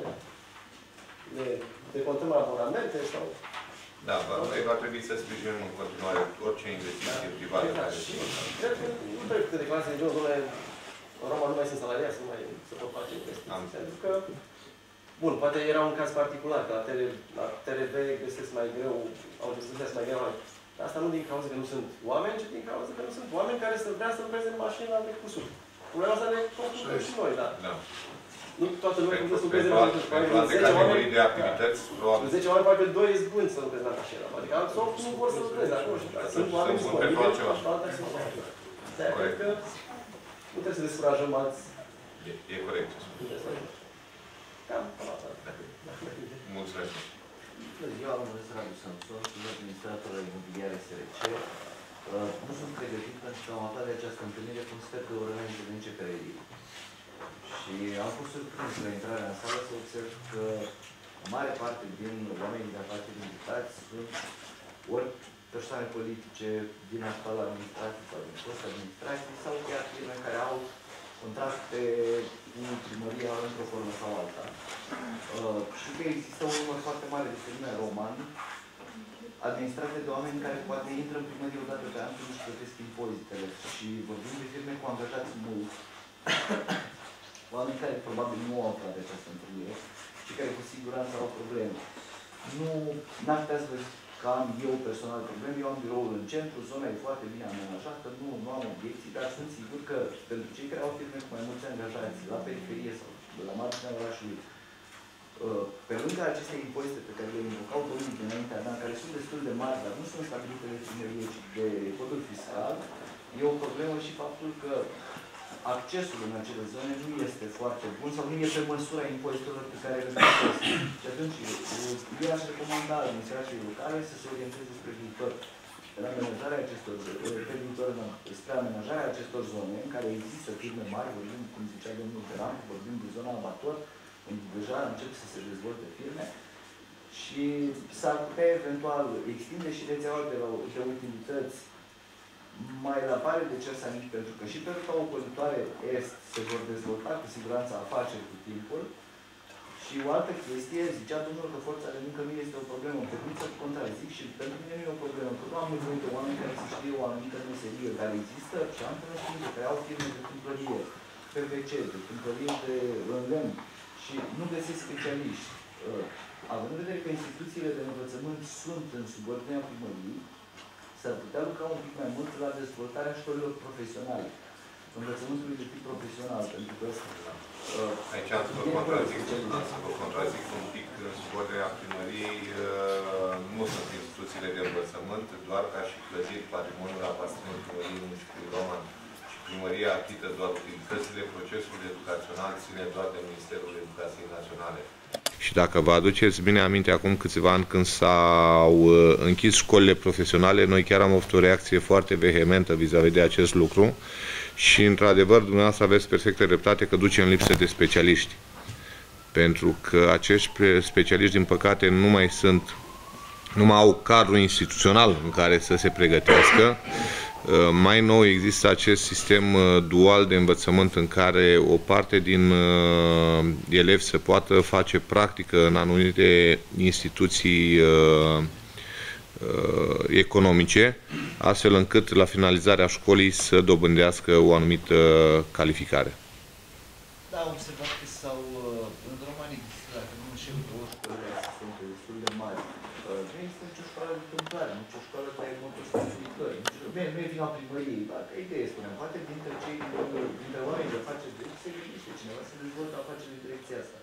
le decontăm abonamente sau... Da, noi va trebui să sprijinim în continuare orice investiție da, privată. Exact. Și cred că nu trebuie câte declarații de genul, domnule, în Roma nu mai sunt salariați, nu mai se pot face investiții. Pentru că, bun, poate era un caz particular, că la, tele, la T R V găsesc mai greu, au trebuit să găsesc mai greu oameni. Dar asta nu din cauza că nu sunt oameni, ci din cauza că nu sunt oameni care să vrea să lucreze în mașini la alte cursuri. Problema asta ne confruntăm și noi, da. da. Nu toată lumea cum să lucreze la mașini. Pentru alte categorii de activități, probabil. zece oameni, poate doi zbând să lucreze la mașină. Adică alți oameni nu vor să lucreze acolo. Sunt oameni disponibili și alții sunt oameni. De-aia cred că nu trebuie să descurajăm alți. E corect. Cam atât. Mulțumesc. Eu am numesc Radu Samson, sunt administrator al imobiliare S R C. Nu sunt pregătit pentru că am aflat de această întâlnire cu un sfert de oră înainte de începerea ei. Și am fost surprins la intrarea în sală să observ că o mare parte din oamenii de afaceri invitați sunt ori persoane politice din actuala administrație sau din fost administrație sau chiar firme care au contacte cu primăria într-o formă sau alta. Uh, știu că există un număr foarte mare de firme roman administrate de oameni care poate intră în primărie o dată pe an când își plătesc impozitele și vorbim de firme cu angajați mulți, oameni care probabil nu au aflat de această întâlnire și care cu siguranță au probleme. Nu n-aș putea să vă zic că am eu personal probleme, eu am biroul în centru, zona e foarte bine amenajată, nu, nu am obiecții, dar sunt sigur că pentru cei care au firme cu mai mulți angajați la periferie sau la marginea orașului, pe lângă aceste impozite pe care le invocau domnii dinaintea mea, care sunt destul de mari, dar nu sunt stabilite de primărie, ci de codul fiscal, e o problemă și faptul că accesul în acele zone nu este foarte bun sau nu e pe măsura impozitelor pe care le plătesc. Și atunci, eu aș recomanda administrației locale să se orienteze spre viitor, spre amenajarea acestor, pe viitor, spre amenajarea acestor zone în care există firme mari, vorbim, cum zicea domnul Veran, vorbim de zona abator, unde deja încep să se dezvolte firme și s-ar putea eventual extinde și rețeaua de, la, de utilități mai la pare de cer sanit, pentru că și pe ruta ocolitoare est se vor dezvolta cu siguranță afaceri cu timpul. Și o altă chestie, zicea domnul că forța de muncă nu este o problemă, permit să contrazic și pentru mine nu e o problemă, că nu am nevoie de oameni care să știe o anumită meserie, dar există și am cunoscut care au firme de cumpărărie, P V C, de cumpărărie de lemn și nu găsesc specialiști. Având în vedere că instituțiile de învățământ sunt în subordinea primăriei, s-ar putea lucra un pic mai mult la dezvoltarea școlilor profesionale, învățământului de tip profesional, pentru că uh, aici am să vă contrazic, am să vă contrazic un pic în subordinea primăriei, uh, nu sunt instituțiile de învățământ, doar ca și clădiri, patrimoniul aparținând primăriei municipiului Roman și primăria achită doar utilitățile, procesul educațional ține doar de Ministerul Educației Naționale. Și dacă vă aduceți bine aminte, acum câțiva ani când s-au uh, închis școlile profesionale, noi chiar am avut o reacție foarte vehementă vis-a-vis de acest lucru și, într-adevăr, dumneavoastră aveți perfectă dreptate că duce în lipsă de specialiști. Pentru că acești specialiști, din păcate, nu mai sunt, nu mai au cadru instituțional în care să se pregătească. Mai nou există acest sistem dual de învățământ în care o parte din elevi se poată face practică în anumite instituții economice, astfel încât la finalizarea școlii să dobândească o anumită calificare. Da, am observat că sau în România există, dacă nu înșel, două școli de asistente destul de mari. Nu există nicio școală de tâmplare, nicio școală de motostructori. Nu e vina primăriei, dar ca idee spunem, poate dintre cei, dintre oameni de afaceri de se gândește cineva să dezvoltă afaceri în direcția asta.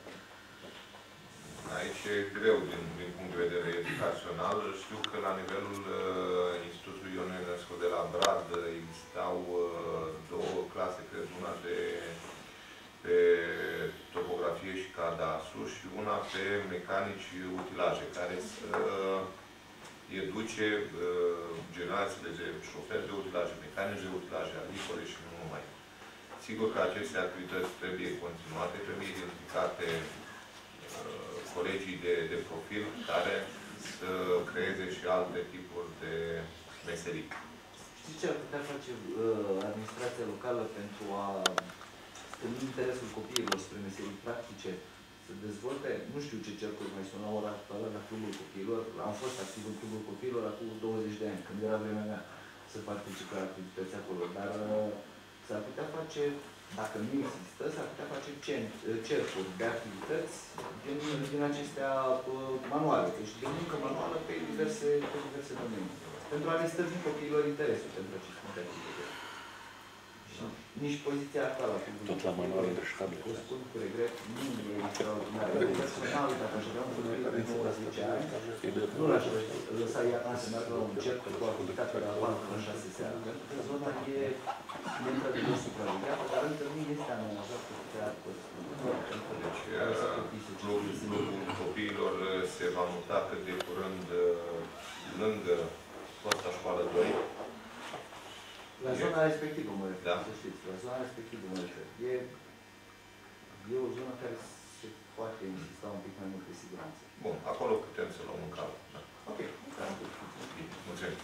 Aici e greu din, din punct de vedere educațional. Știu că la nivelul uh, Institutului Ion Ionescu de la Brad existau uh, două clase, cred, una pe, pe topografie și cadastru și una pe mecanici utilaje, care să uh, educe uh, generațiile de șoferi de utilaje, mecanici de utilaje, agricole și nu numai. Sigur că aceste activități trebuie continuate, trebuie identificate colegii de, de profil care să creeze și alte tipuri de meserii. Știți ce ar putea face uh, administrația locală pentru a stârni interesul copiilor spre meserii practice, să dezvolte, nu știu ce cercuri mai sunt la ora actuală la Clubul Copiilor, am fost activ în Clubul Copiilor acum douăzeci de ani, când era vremea mea să participe la activități acolo, dar uh, s-ar putea face, dacă nu există, s-ar putea face cercuri de activități din, din acestea uh, manuale, deci de muncă manuală pe diverse, pe diverse domenii, pentru a le stârni copiilor interesul pentru aceste activități. Nici poziția actuală a cuvântului. Tot la manual între ștabile. O spun cu regret, nu e extraordinar. Eu personal, dacă aș avea un copil de nouăsprezece ani, nu l-aș lăsa ea să meargă la un cer cu activitate la patru în șase seara. Pentru că zona e într-adevăr supravegheată, dar încă nu este amenajat cu puterea Deci, clubul copiilor se va muta cât de curând lângă fosta școală doi. La zona respectivă, mă refer, da. Să știți, la zona respectivă, mă refer. E, e o zonă care se poate insista un pic mai mult de siguranță. Bun, acolo putem să luăm în cală. Da. Ok. Mulțumim.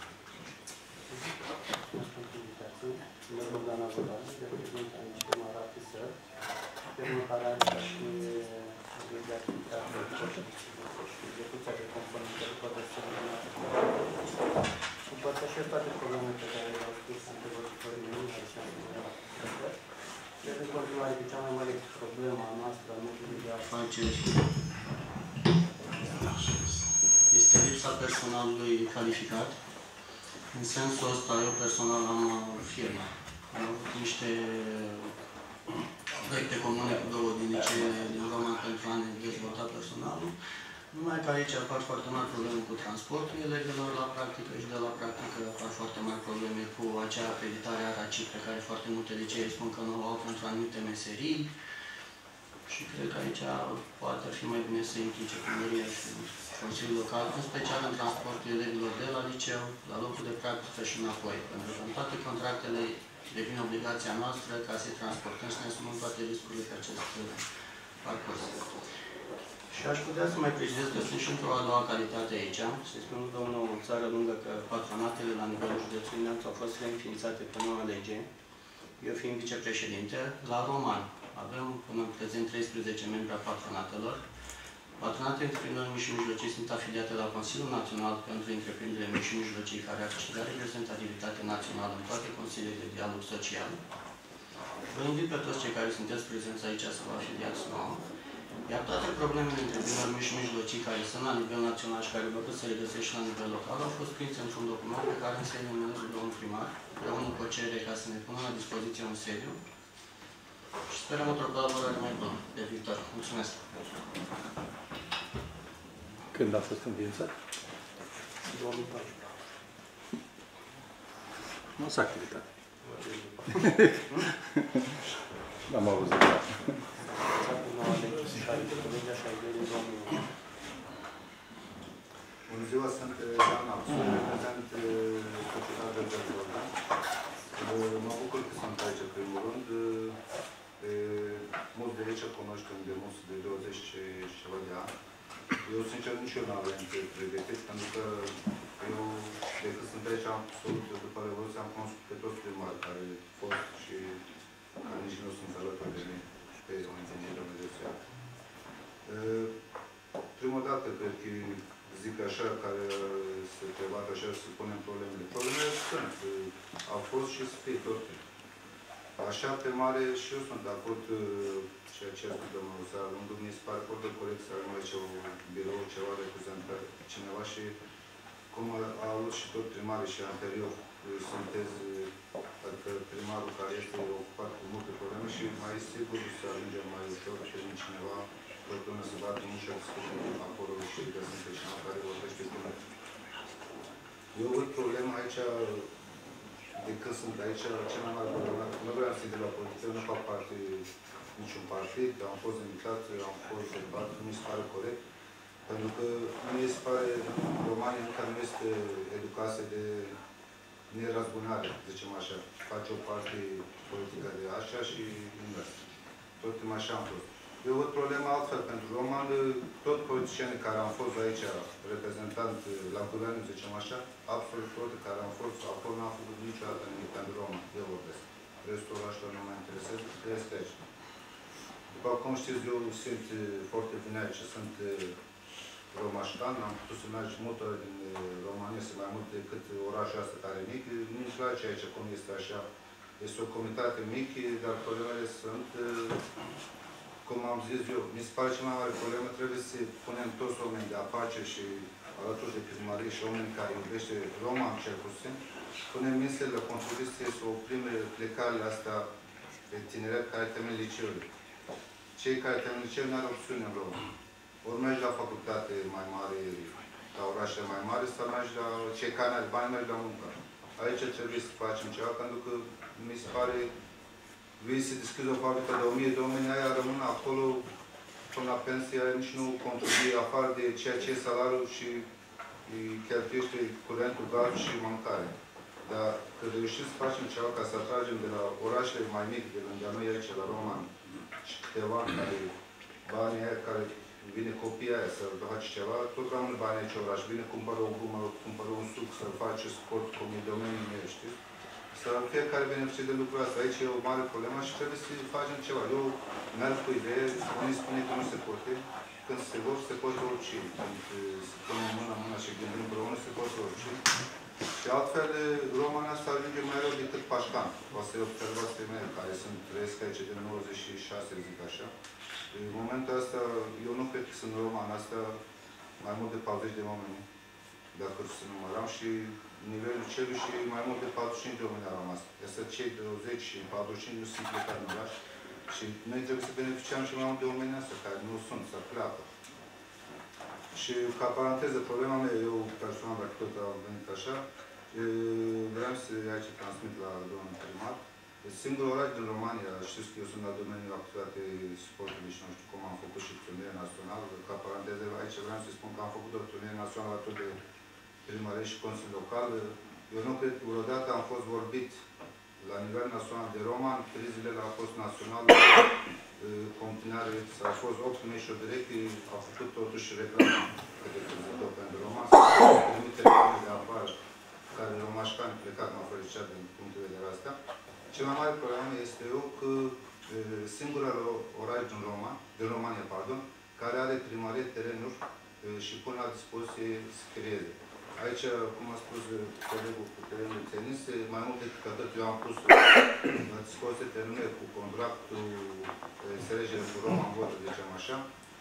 Mulțumesc, doamna Vădani, de președinte aici de Marate Săr, de următoarea și de activitate și execuția de conformitate cu adresările. Împărtășesc toate problemele pe care le-au spus antevăzitorii mei, care se întâmplă. Cred că continuare că cea mai mare problemă a noastră a mediului de afaceri este lipsa personalului calificat. În sensul ăsta, eu personal am firmă. Am avut niște proiecte comune cu două din liceele din Roma pentru a ne dezvolta personalul. Numai că aici apar foarte mari probleme cu transportul elevilor la practică și de la practică apar foarte mari probleme cu acea acreditare a RACI pe care foarte multe licee spun că nu o au pentru anumite meserii. Și cred că aici poate ar fi mai bine să implice primăria și Consiliul Local, în special în transportul elevilor de la liceu, la locul de practică și înapoi. Pentru că în toate contractele devine obligația noastră ca să-i transportăm și ne asumăm toate riscurile pe acest parcurs. Și aș putea să mai precizez că sunt și într-o a doua calitate aici. Să-i spun domnul Țară Lungă că patronatele la nivelul județului Neamț au fost reînființate pe noua lege. Eu fiind vicepreședinte, la Roman avem până în prezent treisprezece membri a patronatelor. Patronatele întreprinderilor mici și mijlocii sunt afiliate la Consiliul Național pentru Întreprinderile Mici și Mijlocii, care a câștigat reprezentativitate națională în toate consiliile de dialog social. Vă invit pe toți cei care sunteți prezenți aici să vă afiliați nouă. Iar toate problemele întreprinderilor mici și mijlocii care sunt la nivel național și care vor să se regăsesc și la nivel local au fost prinse într-un document pe care însă îl numelez de domnul primar, împreună cu o cerere ca să ne pună la dispoziție un sediu. Și sperăm într-o colaborare mai bună de viitor. Mulțumesc! Când a fost înființat? două mii paisprezece. Nu s-a activitate. N-am auzit. Bună ziua, sunt Dan Apsu, reprezent societatea de Jordan. Mă bucur că sunt aici, în primul rând. Mulți de aici cunoștem de mulți de douăzeci și ceva de ani. Eu, sincer, nici eu n-am venit pregătit, pentru că eu, de când sunt aici, am absolut, după Revoluție, am cunoscut pe toți primari care au fost și care nici nu sunt alături de mine și pe ei, o întâlnire Dumnezeu să ia. Prima dată, cred că zic așa, care se trebuie așa să punem problemele. Problemele sunt, au fost și să fie tot. Așa, pe mare, și eu sunt de acord ceea ce a spus domnul Țară Lungă, mi se pare foarte corect să avem aici un birou, ceva reprezentat cineva și cum a avut și tot primarii și anterior, sunteți, adică primarul care este ocupat cu multe probleme și mai sigur să ajungem mai ușor și din cineva tot până să bată în ușă, să fie acolo și găsim pe cineva care vorbește cu noi. Eu văd problema aici, de când sunt aici, cea mai mare problemă, nu vreau să de la politică, nu fac parte niciun partid, am fost invitat, am fost întrebat, nu mi se pare corect, pentru că nu mi se pare, România încă nu este educație de nerazbunare, zicem așa. Face o parte politică de așa și invers. Tot așa am fost. Eu văd problema altfel pentru roman, tot politicienii care am fost aici, reprezentant la guvern, zicem așa, absolut toate care am fost, acolo n-am făcut niciodată nimic pentru roman. Eu vorbesc. Restul așa nu mă interesează, este aici. După cum știți, eu simt foarte bine aici, sunt romaștan, am putut să merg multe din România, să mai mult decât orașul ăsta care e mic. Nu-mi place aici cum este așa. Este o comunitate mică, dar problemele sunt, cum am zis eu, mi se pare cea mai mare problemă, trebuie să punem toți oameni de afaceri și alături de primărie și oameni care iubește Roma, cel puțin, punem mințele la contribuție să oprim plecările astea pe tineret care termin liceul. Cei care termin liceul nu au opțiune în Roma. Ori mergi la facultate mai mare, la orașe mai mari, sau mergi la cei care n-au bani, mergi la muncă. Aici trebuie să facem ceva, pentru că mi se pare vii să deschizi o fabrică de o mie de oameni, aia rămân acolo până la pensie, nici nu contribuie afară de ceea ce e salariul și îi cheltuiește curentul, gazul și mâncare. Dar când reușim să facem ceva ca să atragem de la orașele mai mici, de lângă noi aici, la Roman, și câteva care banii aia care vine copiii aia să faci ceva, tot rămân banii aici oraș. Vine, cumpără o gumă, cumpără un suc, să face sport, cum e domeniul meu, știi? Să fiecare beneficie de lucrul ăsta. Aici e o mare problemă și trebuie să facem ceva. Eu merg cu idee, unii spune că nu se poate. Când se vor, se poate oricine. Când se pune mână în mână și gândim împreună, se poate oricine. Și altfel, România asta ajunge mai rău decât Pașcan. O să-i observați pe mine, care sunt, trăiesc aici de nouăzeci și șase, zic așa. În momentul ăsta, eu nu cred că sunt în România asta mai mult de patruzeci de oameni, dacă să număram, și nivelul celui și mai mult de patruzeci și cinci de oameni au rămas. Este cei douăzeci și patruzeci și cinci nu sunt plecat în oraș și noi trebuie să beneficiam și mai mult de oamenii astea, care nu sunt, să pleacă. Și ca paranteză, problema mea, eu personal, dacă tot am venit așa, vreau să aici transmit la domnul primar. Singurul oraș din România, știți că eu sunt la domeniul activitate sportului și nu știu cum am făcut și turnee național. Ca paranteză, aici vreau să spun că am făcut o turnee națională atât de primărie și consiliu local. Eu nu cred că vreodată am fost vorbit la nivel național de Roman, trei zile la fost național, continuare, s-a fost opt mei și o direcție, a făcut totuși reclamă pentru Roman, să permite reclame de afară, care romașcani plecat m-au felicit din punctul de vedere asta. Cea mai mare problemă este eu că singura oraș din, Roma, din România, pardon, care are primărie, terenuri și pune la dispoziție să creeze. Aici, cum a spus colegul cu terenul de tenis, mai mult decât atât eu am pus la dispoziție terenuri cu contractul înțelegere cu Roma în votă, de zicem așa.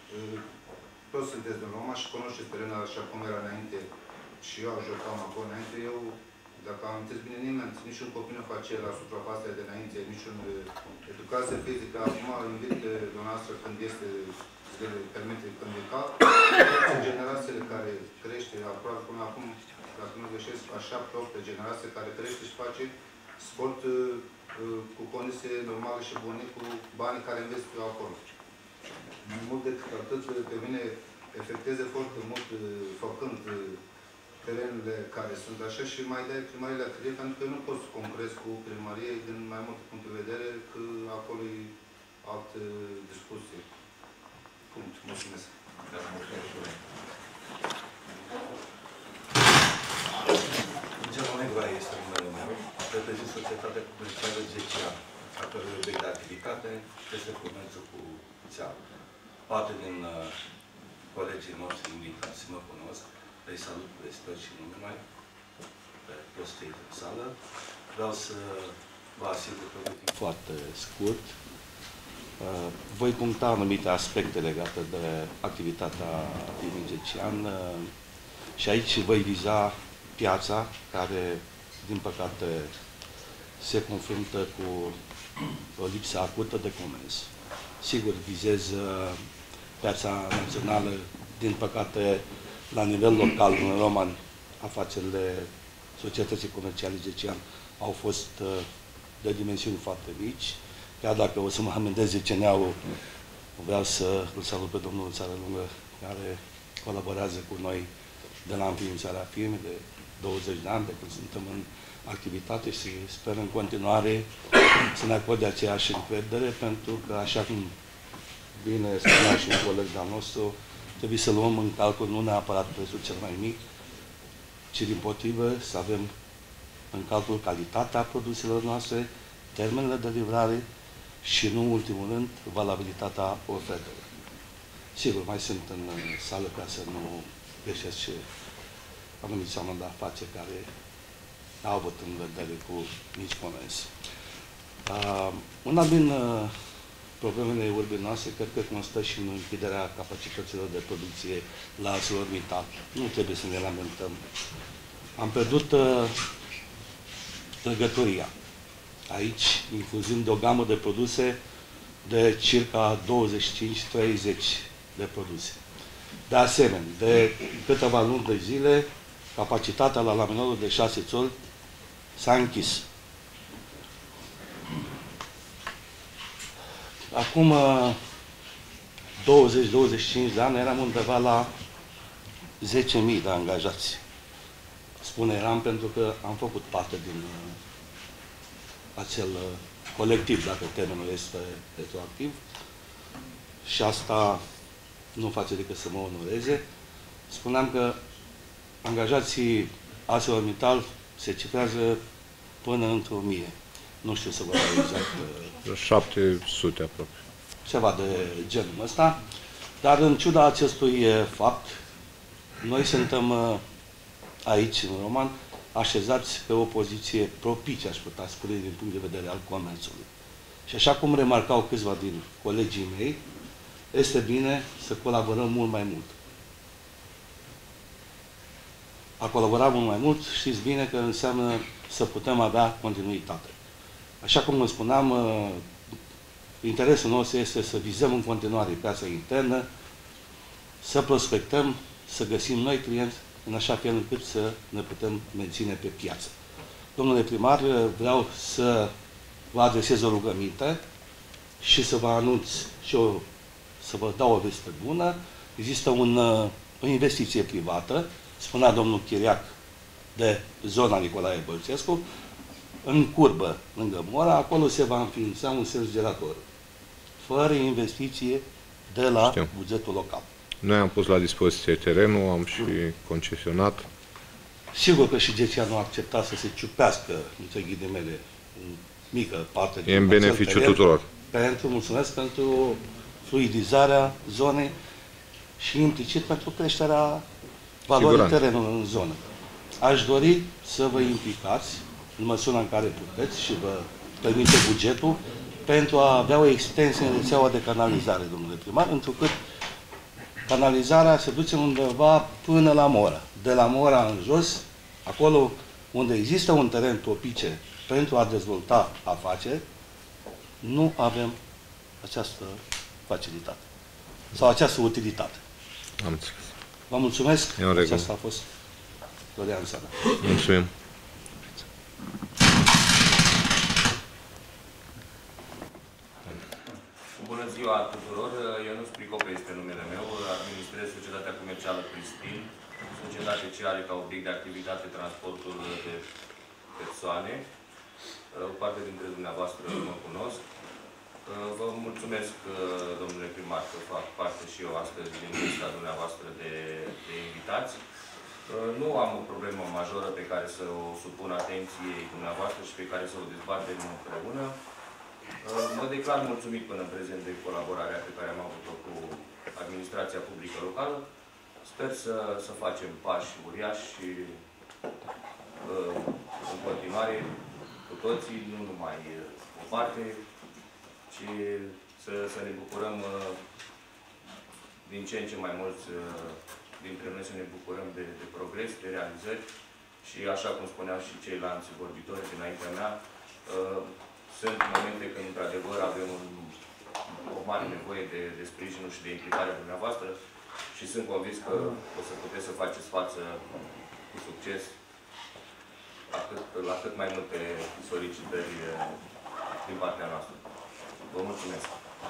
Toți sunteți din Roma și cunoașteți terenul așa cum era înainte și eu jucam acolo înainte. Eu, dacă am amintesc bine, nimeni, niciun copil nu face la suprafața de înainte, niciun educație fizică. Acum invit dumneavoastră când este, se permite când e cald. Generațiile care crește aproape până acum, dacă nu greșesc, a șapte opt generație care crește și face sport cu condiții normale și bune, cu banii care investi eu acolo. Mai mult decât atât, pe mine efecteze foarte mult făcând terenurile care sunt așa și mai dai primările la credit, pentru că nu pot să concurez cu primărie din mai multe puncte de vedere, că acolo e altă discuție. Punct. Mulțumesc. Gemul Negura este numele meu. Reprezint societatea comercială Gecia, a cărui obiect de activitate este comerțul cu țeavă. Poate din uh, colegii noștri invitați să mă cunosc. Îi salut pe sper și nu numai, pe toți cei din sală. Vreau să vă asigur că voi fi foarte scurt. Uh, voi puncta anumite aspecte legate de activitatea din Gecian uh, și aici voi viza piața care, din păcate, se confruntă cu o lipsă acută de comenzi. Sigur, vizez uh, piața națională, din păcate, la nivel local, în Roman, afacerile societății comerciale Gecian au fost uh, de dimensiuni foarte mici. Chiar dacă o să mă amendez C N A-ul, vreau să îl salut pe domnul Țarălungă, care colaborează cu noi de la înființarea firmei de douăzeci de ani, de când suntem în activitate și sper în continuare să ne acorde aceeași încredere, pentru că, așa cum bine spunea și un coleg de-al nostru, trebuie să luăm în calcul nu neapărat prețul cel mai mic, ci dimpotrivă să avem în calcul calitatea produselor noastre, termenele de livrare și, nu în ultimul rând, valabilitatea ofertelor. Sigur, mai sunt în sală ca să nu greșesc și anumiți oameni de afaceri care au avut în vedere cu mici comenzi. Uh, una din uh, problemele urbinoase cred că constă și în închiderea capacităților de producție la ArcelorMittal. Nu trebuie să ne lamentăm. Am pierdut uh, trăgătoria aici, infuzând o gamă de produse de circa douăzeci și cinci treizeci de produse. De asemenea, de câteva luni de zile, capacitatea la laminarul de șase țoli s-a închis. Acum douăzeci douăzeci și cinci de ani eram undeva la zece mii de angajați. Spun eram pentru că am făcut parte din acel colectiv, dacă termenul este retroactiv, și asta nu face decât să mă onoreze. Spuneam că angajații ArcelorMittal se cifrează până într-o mie. Nu știu să vă dau exact. șapte sute aproape. Ceva de genul ăsta. Dar în ciuda acestui fapt, noi suntem aici, în Roman, așezați pe o poziție propice, aș putea spune, din punct de vedere al comerțului. Și așa cum remarcau câțiva din colegii mei, este bine să colaborăm mult mai mult. A colabora mult mai mult, știți bine că înseamnă să putem avea continuitate. Așa cum vă spuneam, interesul nostru este să vizăm în continuare piața internă, să prospectăm, să găsim noi clienți, în așa fel încât să ne putem menține pe piață. Domnule primar, vreau să vă adresez o rugăminte și să vă anunț și o, să vă dau o veste bună. Există un, o investiție privată, spunea domnul Chiriac, de zona Nicolae Bălțescu, în curbă, lângă Mora, acolo se va înființa un sens girator, fără investiție de la Știu. bugetul local. Noi am pus la dispoziție terenul, am și concesionat. Sigur că și G C A nu a acceptat să se ciupească, între ghilimele, în mică parte din E în beneficiu tuturor. Pentru, mulțumesc, pentru fluidizarea zonei și implicit pentru creșterea valorii terenului în zonă. Aș dori să vă implicați în măsura în care puteți și vă permite bugetul pentru a avea o extensie în rețeaua de canalizare, domnule primar, întrucât canalizarea se duce undeva până la Mora. De la Mora în jos, acolo unde există un teren propice pentru a dezvolta afaceri, nu avem această facilitate sau această utilitate. Am înțeles. Vă mulțumesc. Aceasta a fost Florian Sana. Mulțumim. Bună ziua tuturor! Ionuț Pricope este numele meu. Administrez Societatea Comercială Pristin, societate ce are ca obiect de activitate transportul de persoane. O parte dintre dumneavoastră mă cunosc. Vă mulțumesc, domnule primar, că fac parte și eu astăzi din lista dumneavoastră de, de invitați. Nu am o problemă majoră pe care să o supun atenției dumneavoastră și pe care să o dezbatem împreună. Mă declar mulțumit până în prezent de colaborarea pe care am avut-o cu administrația publică locală. Sper să, să facem pași uriași și în continuare cu toții, nu numai o parte, ci să, să ne bucurăm din ce în ce mai mulți dintre noi, să ne bucurăm de, de progres, de realizări și, așa cum spuneau și ceilalți vorbitori dinaintea mea, sunt momente când, într-adevăr, avem un, o mare nevoie de, de sprijinul și de implicarea dumneavoastră și sunt convins că o să puteți să faceți față cu succes atât, la cât mai multe solicitări din partea noastră. Vă mulțumesc!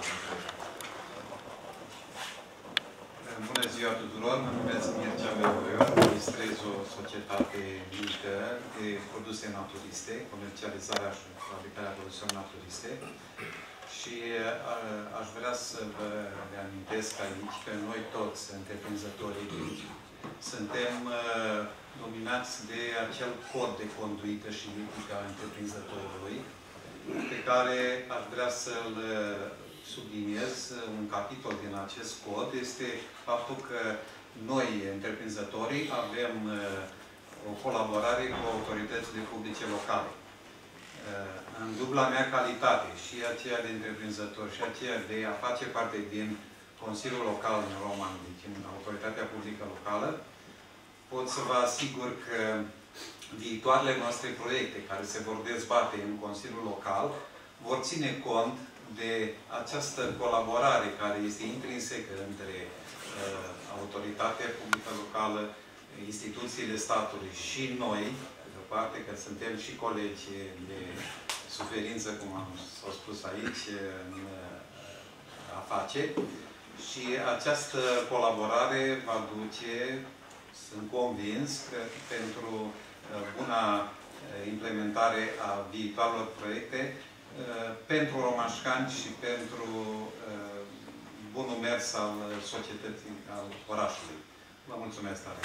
Bună ziua tuturor! Mă numesc Mircea Beoiu, administrez o societate mică de produse naturiste, comercializarea și fabricarea produselor naturiste și a, aș vrea să vă reamintesc aici că noi toți, întreprinzătorii mici, suntem uh, dominați de acel cod de conduită și etică a întreprinzătorului, pe care aș vrea să-l subliniez. Un capitol din acest cod este faptul că noi, întreprinzătorii, avem o colaborare cu autoritățile publice locale. în dubla mea calitate, și aceea de întreprinzător și aceea de a face parte din Consiliul Local din Roman, deci în Autoritatea Publică Locală, pot să vă asigur că viitoarele noastre proiecte care se vor dezbate în Consiliul Local vor ține cont de această colaborare care este intrinsecă între uh, Autoritatea Publică Locală, instituțiile statului și noi, de o parte că suntem și colegi de suferință, cum am s-au spus aici, în afaceri, și această colaborare va duce, sunt convins, că pentru buna implementare a viitoarelor proiecte, pentru romașcani și pentru bunul mers al societății, al orașului. Vă mulțumesc tare!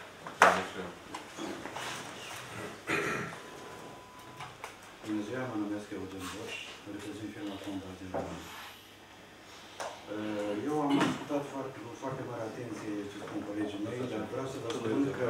Bună ziua, mă numesc Eugen Boș, reprezint firma Contact din România. Eu am ascultat foarte, cu foarte mare atenție ce spun colegii mei, dar vreau să vă spun că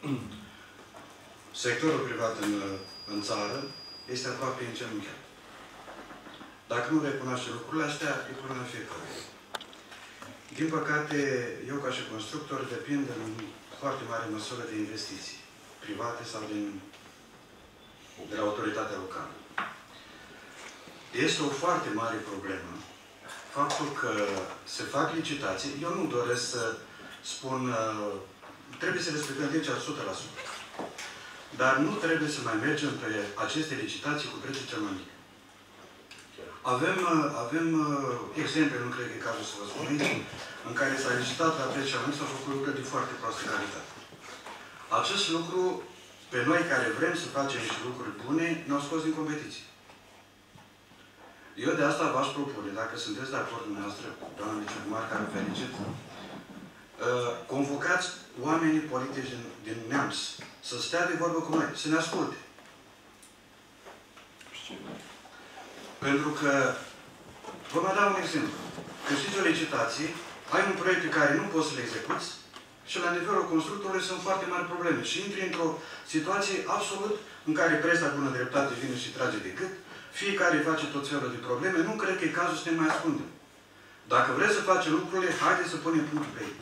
sectorul privat în, în țară este aproape îngenunchiat. Dacă nu recunoaște lucrurile astea, e problema fiecare. Din păcate, eu ca și constructor depind în foarte mare măsură de investiții private sau din, de la autoritatea locală. Este o foarte mare problemă faptul că se fac licitații. Eu nu doresc să spun, trebuie să respectăm legea o sută la sută. Dar nu trebuie să mai mergem pe aceste licitații cu prețul cel mai mic. Avem, avem exemple, nu cred că e cazul să vă spun aici, în care s-a licitat la preț cel mic, s-au făcut lucruri de foarte proastă calitate. Acest lucru, pe noi care vrem să facem niște lucruri bune, ne-au scos din competiție. Eu de asta v-aș propune, dacă sunteți de acord dumneavoastră, doamna viceprimar, care o felicit, convocați oamenii politici din, din Neamț să stea de vorbă cu noi, să ne asculte. Pentru că, vă mai dau un exemplu. Câștigi o licitație, ai un proiect pe care nu poți să le execuți și la nivelul constructorului sunt foarte mari probleme. Și intri într-o situație absolut în care presa bună dreptate vine și trage de gât, fiecare face tot felul de probleme, nu cred că e cazul să ne mai ascundem. Dacă vreți să facem lucrurile, haideți să punem punctul pe ei.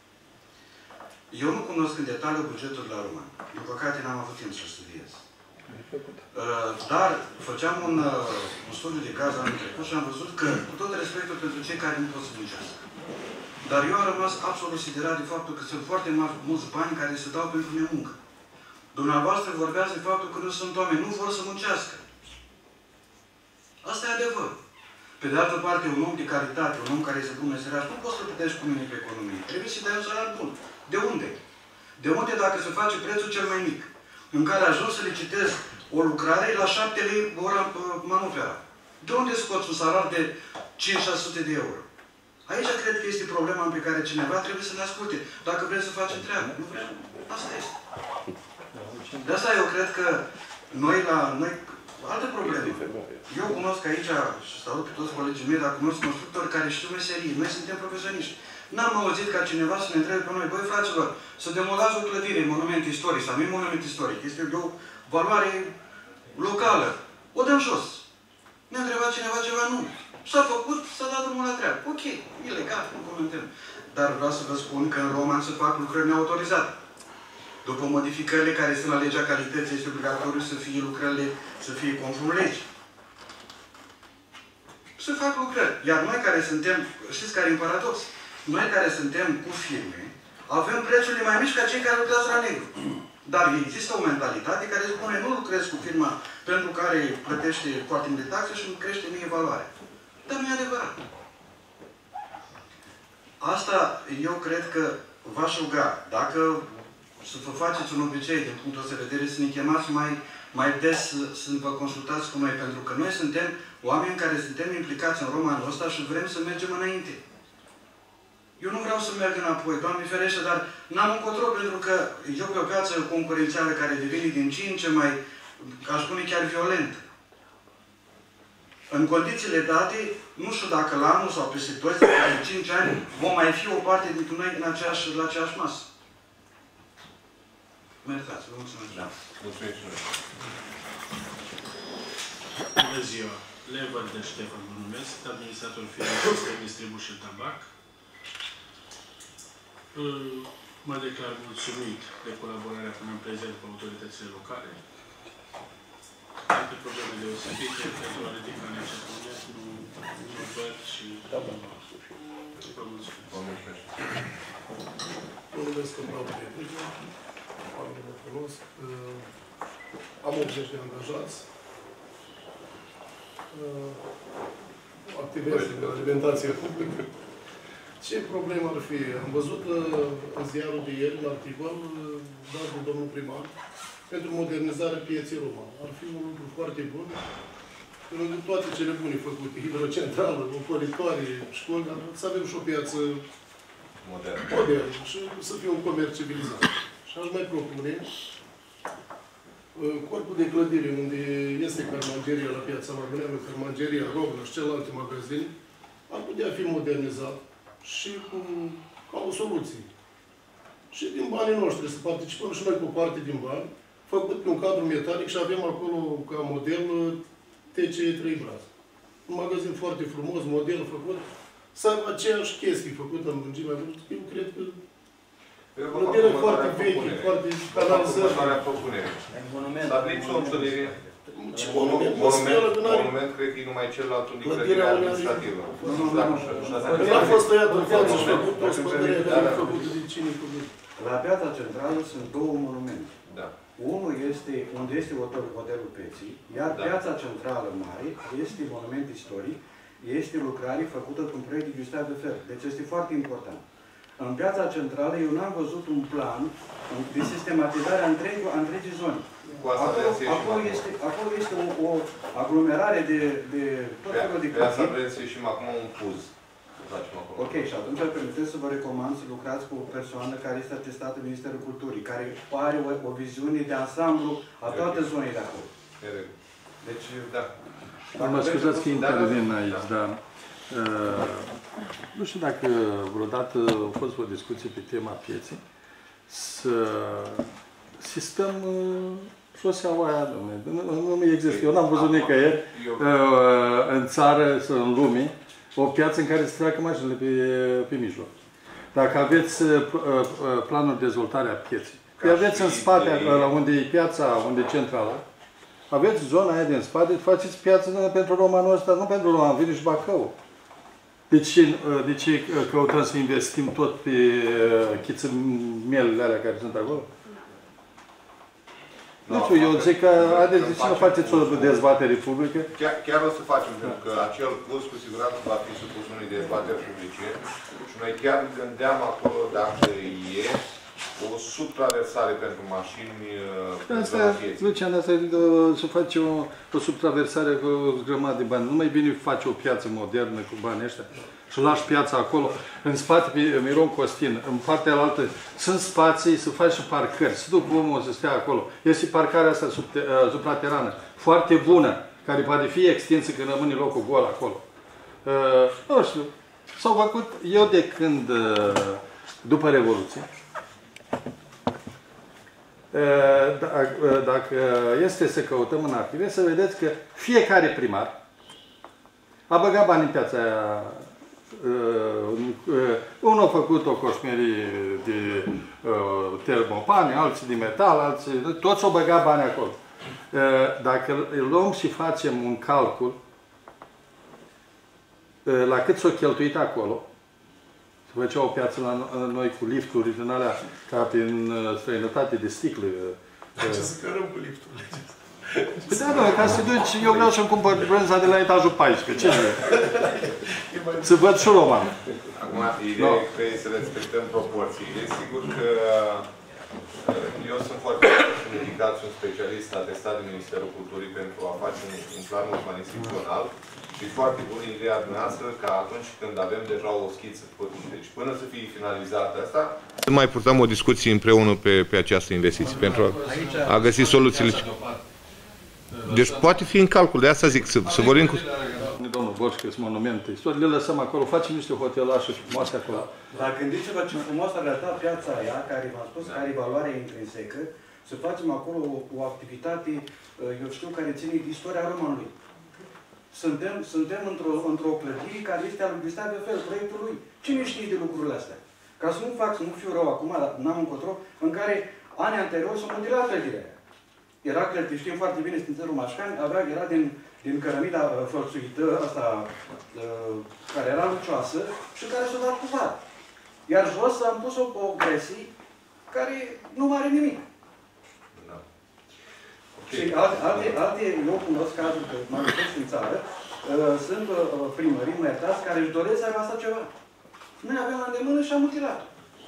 Eu nu cunosc în detaliu bugetul la Roman. Din păcate n-am avut timp să studiez. Dar făceam un, un studiu de caz anul trecut și am văzut că, cu tot respectul pentru cei care nu pot să muncească. Dar eu am rămas absolut siderat de faptul că sunt foarte mulți bani care se dau pentru nemuncă. Dumneavoastră vorbeați de faptul că nu sunt oameni, nu vor să muncească. Asta e adevăr. Pe de altă parte, un om de calitate, un om care este bun meseriaș, nu poți să plătești cu mine pe economie. Trebuie să-i dai un salar bun. De unde? De unde dacă se face prețul cel mai mic, în care ajungi să licitezi o lucrare la șapte lei ora manopera? De unde scoți un salar de cinci șase sute de euro? Aici cred că este problema pe care cineva trebuie să ne asculte. Dacă vrem să facem treabă. Nu vrem. Asta este. De asta eu cred că noi la... Noi, altă problemă. Eu cunosc aici, și salut pe toți colegii mei, dar cunosc constructori care știu meserie. Noi suntem profesioniști. N-am auzit ca cineva să ne întrebe pe noi, băi, fraților, să demolați o clădire, monument istoric, sau nu e monument istoric, este de o valoare locală. O dăm jos. Ne-a întrebat cineva ceva? Nu. S-a făcut, s-a dat drumul la treabă. Ok, ilegal, nu comentăm. Dar vreau să vă spun că în Roman se fac lucrări neautorizate. După modificările care sunt la legea calității, este obligatoriu să fie lucrările, să fie conform legii. Se fac lucrări. Iar noi care suntem, știți care e un paradox? Noi care suntem cu firme, avem prețurile mai mici ca cei care lucrează la negru. Dar există o mentalitate care spune, nu lucrez cu firma pentru care plătește foarte mult de taxe și îmi crește mie valoare. Dar nu e adevărat. Asta eu cred că v-aș ruga, dacă să vă faceți un obicei din punctul ăsta de vedere, să ne chemați mai, mai des să, să vă consultați cu noi, pentru că noi suntem oameni care suntem implicați în romanul ăsta și vrem să mergem înainte. Eu nu vreau să merg înapoi, Doamne ferește, dar n-am încotro, pentru că eu pe o piață concurențială care devine din ce în ce mai, aș spune chiar violent. În condițiile date, nu știu dacă la anul sau peste doi sau peste cinci ani vom mai fi o parte dintre noi în aceeași, la aceeași masă. Mă iertați, vă mulțumesc. Da, mulțumesc și noi. Bună ziua! Lever de Ștefan mă numesc, administrator firmei Sistem Distribution Tabac. Mă declar mulțumit de colaborarea până în prezent cu autoritățile locale. Alte probleme deosebite pentru a ridica în acest moment nu, nu văd și vă mulțumesc. Vă mulțumesc. Mă numesc Căpău Petrică, oamenii mă cunosc. Am optzeci de angajați. Activez în alimentație publică. Ce problemă ar fi? Am văzut în ziarul de ieri, un articol dat de domnul primar pentru modernizarea pieței Roma. Ar fi un lucru foarte bun. Pentru toate cele bune făcute, hidrocentrală, ocolitoare, școli, dar să avem și o piață modernă modern, și să fie un comerț civilizat. Și aș mai propune corpul de clădire unde este Carmangeria la Piața Magneană, Carmangeria, Rogna și celelalte magazine, ar putea fi modernizat și cu, ca o soluție. Și din banii noștri, să participăm și noi cu parte din bani, făcut pe un cadru metalic și avem acolo, ca model, T C E trei Braz. Un magazin foarte frumos, model făcut, să aibă aceeași chestie făcută în lungimea. Eu cred că clădire foarte veche, foarte canalizări. Dar nici o întâlnire. Monument, monument, cred că e numai celălalt unde clădirea administrativă. Nu a fost tăiat în față și făcut o spădărie făcută de cine făcut. La Piața Centrală sunt două monumente. Unul este unde este hotelul Peții, iar Piața Centrală Mare este monument istoric, este lucrare făcută cu un proiect de Gustave de Fer. Deci este foarte important. În Piața Centrală eu n-am văzut un plan de sistematizare a întregii zone. Acolo, acolo, este, acolo este o, o aglomerare de, de tot felul de clădiri. Pe asta vrem să ieșim acum un puz. Ok, și atunci permiteți să vă recomand să lucrați cu o persoană care este atestată în Ministerul Culturii, care are o, o viziune de ansamblu a toate zonei de acolo. Deci, da. Mă scuzați că intervin aici, dar uh, nu știu dacă vreodată a fost o discuție pe tema pieței, să sistăm uh, șoseaua aia, nu, nu există. Eu n-am văzut nicăieri uh, în țară, în lume, o piață în care se treacă mașinile pe, pe mijloc. Dacă aveți uh, uh, planul de dezvoltare a pieței, că aveți în spate, la unde e piața, unde e centrala, aveți zona aia din spate, faceți piață pentru romanul ăsta, nu pentru roman, vine și Bacău. De ce, de ce căutăm să investim tot pe chițămelele alea care sunt acolo? Nu știu, eu zic că, haideți, de ce nu faceți o dezbatere publică? Chiar, chiar o să facem, pentru că acel curs cu siguranță va fi supus unei dezbateri publice și noi chiar gândeam acolo dacă e o subtraversare pentru mașini asta, Lucian, asta e să face o, o subtraversare cu o grămadă de bani. Nu mai bine faci o piață modernă cu banii ăștia și lași piața acolo. În spate, pe Miron Costin, în partea alaltă, sunt spații să faci și parcări. Să duc omul să stea acolo. Este parcarea asta sub, uh, supraterană, foarte bună, care poate fi extinsă când rămâne locul gol acolo. Uh, nu știu, s-au făcut, eu de când, uh, după Revoluție, dacă este să căutăm în arhive, să vedeți că fiecare primar a băgat bani în piața aia. Unul a făcut o coșmerie de termopane, alții de metal, alții, toți au băgat bani acolo. Dacă îl luăm și facem un calcul la cât s-a cheltuit acolo, se făcea o piață la noi cu lifturi din alea, ca prin străinătate de sticlă. Ce să cărăm cu lifturile? Păi da, da, ca să duci, eu vreau să-mi cumpăr brânza de la etajul paisprezece. Ce vrei? Să văd și roman. Acum, ideea e că trebuie să respectăm proporțiile. Sigur că eu sunt foarte ridicat și un specialist atestat de Ministerul Culturii pentru a face un, un plan urbanistic funcțional. Și foarte bună ideea dumneavoastră ca atunci când avem deja o schiță. Deci până să fie finalizată asta, să mai purtăm o discuție împreună pe, pe această investiție pentru a, a găsi soluțiile. Deci poate fi în calcul, de asta zic, să, să vorbim cu... Domnul Borșcă, sunt monumente, le lăsăm acolo, facem niște hotelașe frumoase acolo. Dar gândiți-vă ce frumos ar arăta piața aia, care v-am spus, care e valoarea intrinsecă, să facem acolo o, o activitate, eu știu, care ține de istoria romanului. Suntem, suntem într-o într clădire care este alungistat de fel, proiectul lui. Cine știe de lucrurile astea? Ca să nu fac, să nu fiu rău acum, dar n-am încotro, în care anii anterior s-a mutilat clădirea. Era clădire, știm foarte bine, Sfințelul Mașcani, avea, era din, din cărămida uh, fălțuită, asta, uh, care era lucioasă și care s-a dat cu var. Iar jos am pus o, o gresii care nu are nimic. Da. Okay. Și alte, alte, alte, eu cunosc cazuri, că m-am dus în țară, uh, sunt uh, primării, mă iertați, care își doresc să aibă asta ceva. Noi aveam la îndemână și am mutilat.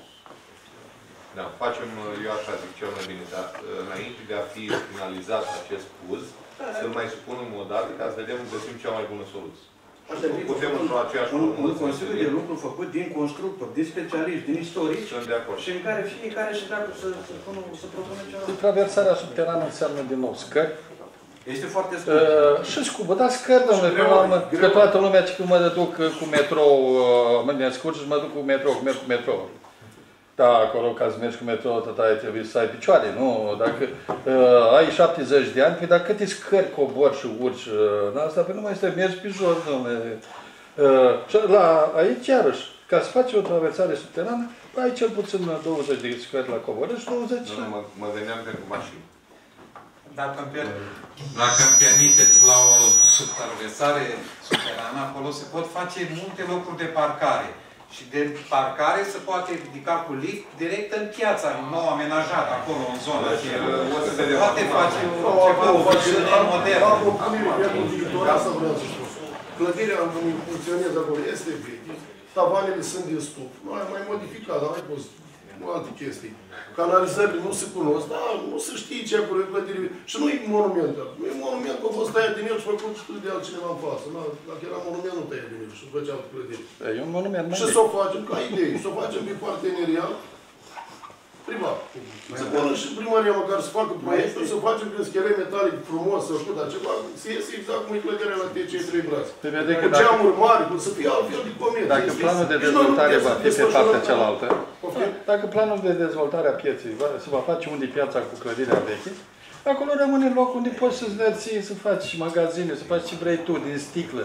Da, facem, eu așa zic, cel mai bine, dar înainte de a fi finalizat acest puz, da, să-l mai supunem o dată ca să vedem, găsim cea mai bună soluție. Putem într-o aceeași un, un consiliu de lucru făcut din constructori, din specialiști, din istorici, și în care fiecare și treacă să, să, să propună ceva. Traversarea subterană înseamnă din nou scări. Este foarte scurt. Uh, și scumpă, dar scări, domnule, că toată lumea că mă duc cu metrou, uh, mă descurc și mă duc cu metrou, merg cu metrou. Da, acolo, ca să mergi cu metrou, tot ai trebuie să ai picioare, nu? Dacă uh, ai șaptezeci de ani, păi dar câte scări cobori și urci uh, în asta, păi nu mai stai, mergi pe jos, domnule. Uh, și la, aici, iarăși, ca să faci o traversare subterană, ai cel puțin douăzeci de scări la coboră și douăzeci... Nu, nu, mă, mă veneam pentru mașini. Dacă îmi, per... Dacă îmi permiteți, la o traversare subterană, acolo se pot face multe locuri de parcare. Și de parcare se poate ridica cu lift direct în piața nou amenajată, acolo, în zonă. Se poate face ceva modern. Am o punere pentru viitor, asta vreau să spun. Clădirea în funcționează acolo este veche, tavanele sunt din stup, mai, mai modificat, dar mai fost alte chestii. Canalizările nu se cunosc, dar nu se știe ce acolo e clădire. Și nu e monument. Nu e monument, că a fost tăiat din el și făcut de altcineva în față. Dacă era monument, nu tăia din el și făcea altă clădire. E un monument mai și să o facem ca idee, să o facem pe parteneriat privat. Să pună și primăria măcar să facă proiectul, să facem prin schelet metalic frumos, să știu, dar ceva, să iese exact cum e clădirea la T C trei brațe. Cu geamuri mari, cu să fie altfel de comerț. Dacă planul de dezvoltare va fi pe partea cealaltă, dacă planul de dezvoltare a pieței se va face unde e piața cu clădirea veche, acolo rămâne loc unde poți să-ți ții, să faci magazine, să faci ce vrei tu, din sticlă.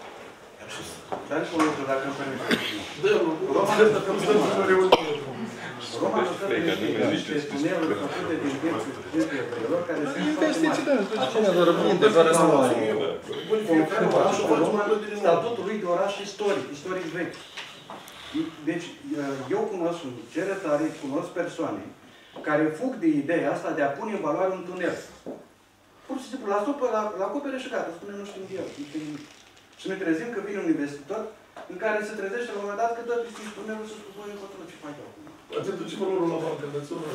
Dar cu lucru, dacă îmi permiteți. Dă, Roma, că îmi stăm în reuniune. Roma nu trebuie să fie niște tuneluri făcute din piețe lor care sunt investiții, da, spune, doar rămâne, doar nu... Conform orașul Roma, statutul lui de oraș istoric, istoric vechi. Deci, eu cunosc, în cercetare, cunosc persoane care fug de ideea asta de a pune în valoare un tunel. Pur și simplu, la stopă, la, la acopere și gata, spune nu știm de el. Și ne trezim că vine un investitor în care se trezește la un moment dat că dă peste tunelul să spune, băi, încotro, ce faci acum? Te duci pe lor la bancă națională.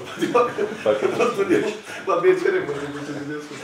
La B C R, mă, te duci în destul.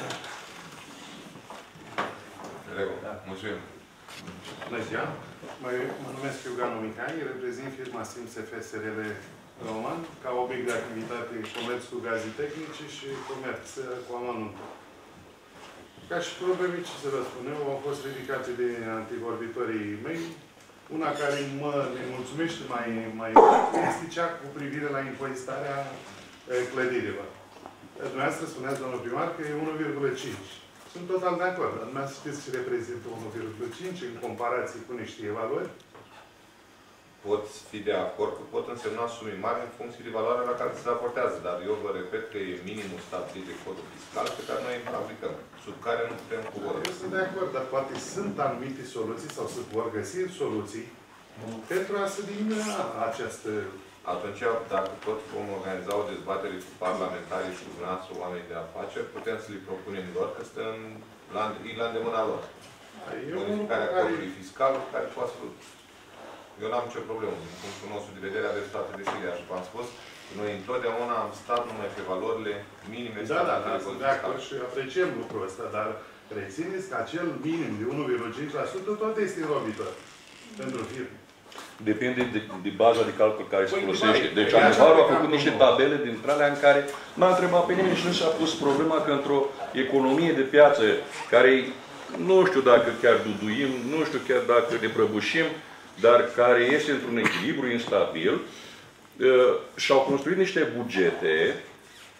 Mulțumim. Bună ziua! Mă numesc Iuganu Mihai, reprezint firma Sim S F S R L Roman, ca obiect de activitate comerț cu gaze tehnice și comerț cu amănuntul. Ca și probleme, ce să vă spun eu, au fost ridicate de antivorbitorii mei. Una care mă nemulțumește mai, mai mult este cea cu privire la impozitarea clădirilor. Dumneavoastră spuneați, domnul primar, că e unu virgulă cinci. Sunt total de acord. Dar dumneavoastră știți ce reprezintă unu virgulă cinci în comparație cu niște evaluări? Pot fi de acord că pot însemna sume mari în funcție de valoarea la care se raportează, dar eu vă repet că e minimul stabilit de codul fiscal pe care noi îl aplicăm, sub care nu putem coborî. Eu sunt de acord, dar poate sunt anumite soluții sau se vor găsi soluții pentru a se diminua această... Atunci, dacă tot vom organiza o dezbatere cu parlamentarii și cu dumneavoastră oameni de afaceri, putem să le propunem lor că stă în, la, la îndemâna lor. Modificarea codului fiscal care poate să... Eu n-am nicio problemă. Din punctul nostru de vedere aveți toate deșirea. Și v-am spus, noi întotdeauna am stat numai pe valorile minime. Da, da, da, sunt de acord și apreciem lucrul ăsta, dar rețineți că acel minim de unu virgulă cinci la sută tot este robitor pentru firme. Depinde de, de baza de calcul care se folosește. Deci Anivarul a făcut niște tabele dintre alea în care n-a întrebat pe nimeni și nu și-a pus problema că într-o economie de piață care nu știu dacă chiar duduim, nu știu chiar dacă ne prăbușim, dar care este într-un echilibru instabil, și-au construit niște bugete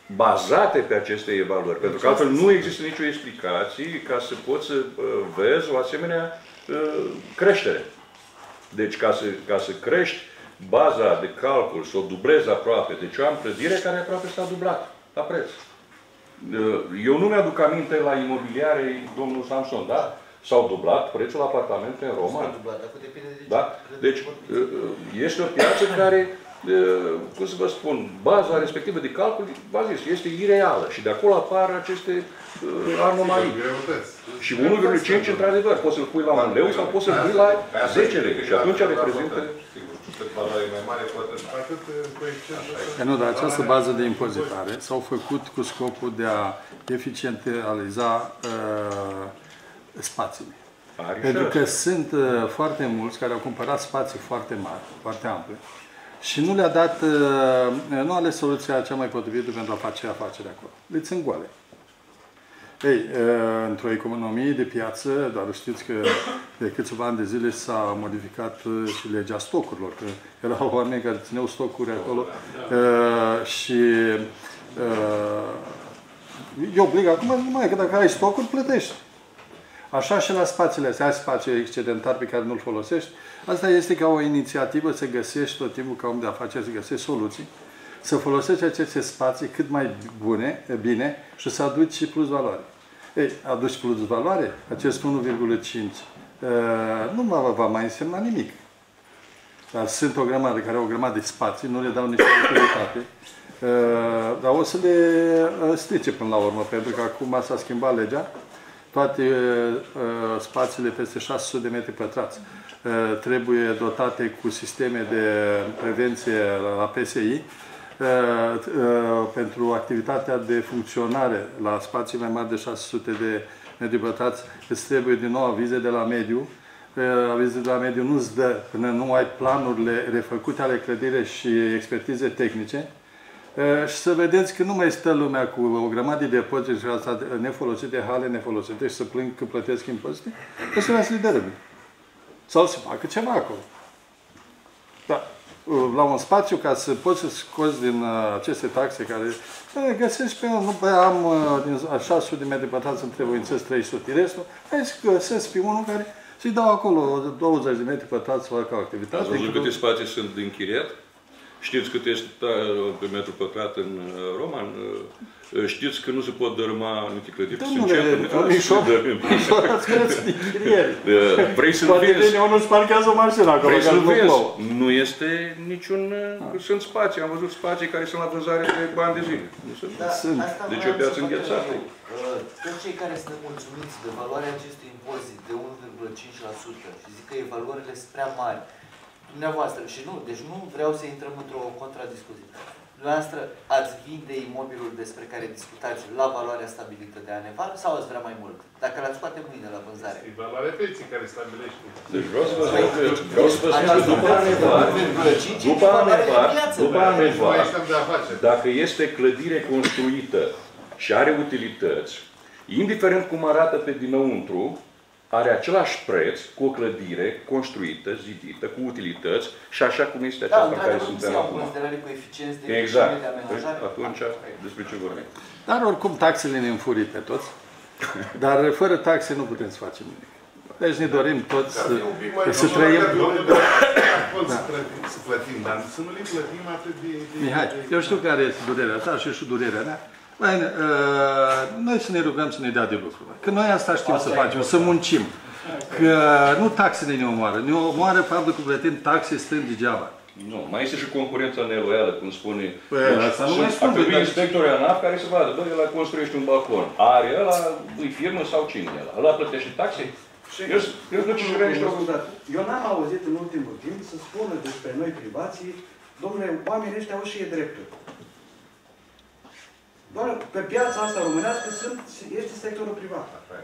bazate pe aceste evaluări. Pentru că altfel nu există nicio explicație ca să poți să vezi o asemenea creștere. Deci ca să, ca să crești baza de calcul, să o dublezi aproape, deci eu am clădire care aproape s-a dublat la preț. Eu nu mi-aduc aminte la imobiliare, domnul Samson, da? S-au dublat prețul apartamente în Roma. S-au dublat, acum depinde de ce. Da? Deci este o piață care, cum să vă spun, baza respectivă de calcul, v-am zis, este ireală și de acolo apar aceste anomalii. Și unu virgulă cinci, într-adevăr, poți să-l pui la un leu sau poți să-l pui la zece lei și atunci reprezintă... Nu, dar această bază de impozitare s-au făcut cu scopul de a eficientaliza uh, spațiile. Pentru că sunt uh, foarte mulți care au cumpărat spații foarte mari, foarte ample, și nu le-a dat, uh, nu a ales soluția cea mai potrivită pentru a face afaceri acolo. Le țin goale. Ei, într-o economie de piață, dar știți că de câțiva ani de zile s-a modificat și legea stocurilor, că erau oameni care țineau stocuri acolo și e oblig acum, numai că dacă ai stocuri, plătești. Așa și la spațiile astea, ai spațiu excedentar pe care nu-l folosești, asta este ca o inițiativă să găsești tot timpul ca om de afaceri, să găsești soluții, să folosești aceste spații cât mai bune, bine și să aduci plus valoare. Ei, aduci plus valoare, acest unu virgulă cinci nu va mai însemna nimic. Dar sunt o grămadă care au o grămadă de spații, nu le dau nicio autoritate, dar o să le strice până la urmă, pentru că acum s-a schimbat legea, toate spațiile peste șase sute de metri pătrați trebuie dotate cu sisteme de prevenție la P S I, pentru activitatea de funcționare la spații mai mari de șase sute de metri pătrați, îți trebuie din nou avize de la mediu. Avizul de la mediu nu-ți dă până nu ai planurile refăcute ale clădirii și expertize tehnice. Și să vedeți că nu mai stă lumea cu o grămadă de depozite și asta nefolosite, hale nefolosite și să plâng că plătesc impozite, că să le dărâme. Sau să facă ceva acolo. Da. La un spațiu, ca să poți să scoți din aceste taxe care găsești pe nu am din șase sute de metri pătrați îmi trebuie trei sute, restul, hai să găsesc pe unul care să-i dau acolo douăzeci de metri pătrați să facă o activitate. Ați văzut câte spații sunt de închiriat? Știți cât este pe metru pătrat în Roman? Știți că nu se pot dărâma anumite clădiri? Vrei să-l vezi? Nu-ți parchează o mașină acolo. Vrei să-l vezi? Nu este niciun... Sunt spații. Am văzut spații care sunt la vânzare de bani de zile. Deci o piață înghețată. Toți cei care sunt mulțumiți de valoarea acestui impozit de unu virgulă cinci la sută și zic că evaluările sunt prea mari, dumneavoastră, și nu, deci nu vreau să intrăm într-o contradiscuție. Dumneavoastră ați vinde imobilul despre care discutați la valoarea stabilită de Aneval sau ați vrea mai mult? Dacă l-ați scoate mâine la vânzare. E valoarea preții care stabilește. Deci vreau să vă spun că, vreau să vă spun că după Aneval, după Aneval, după Aneval, dacă este clădire construită și are utilități, indiferent cum arată pe dinăuntru, are același preț cu o clădire construită, zidită, cu utilități și așa cum este aceasta în care suntem acum. Exact. Atunci, despre ce vorbim? Dar oricum taxele ne înfurii pe toți, dar fără taxe nu putem să facem nimic. Deci ne dorim toți să trăim... Să plătim, dar să nu le plătim atât de... Mihai, eu știu care este durerea ta și și durerea mea. Băi, noi să ne rugăm să ne dea de lucru. Că noi asta știm să facem, să muncim. Că nu taxele ne omoară. Ne omoară faptul că plătim taxe stând degeaba. Nu, mai este și concurența neloială, cum spune. Păi, asta nu mai spune. Acum inspectorul ANAF care se vadă, bă, ăla construiește un balcon. Are ăla, îi firmă sau cine ăla? Ăla plătește taxe? Eu n-am auzit în ultimul timp să spună despre noi privații, domnule, oamenii ăștia au și e drepturi. Doar pe piața asta românească sunt, este sectorul privat.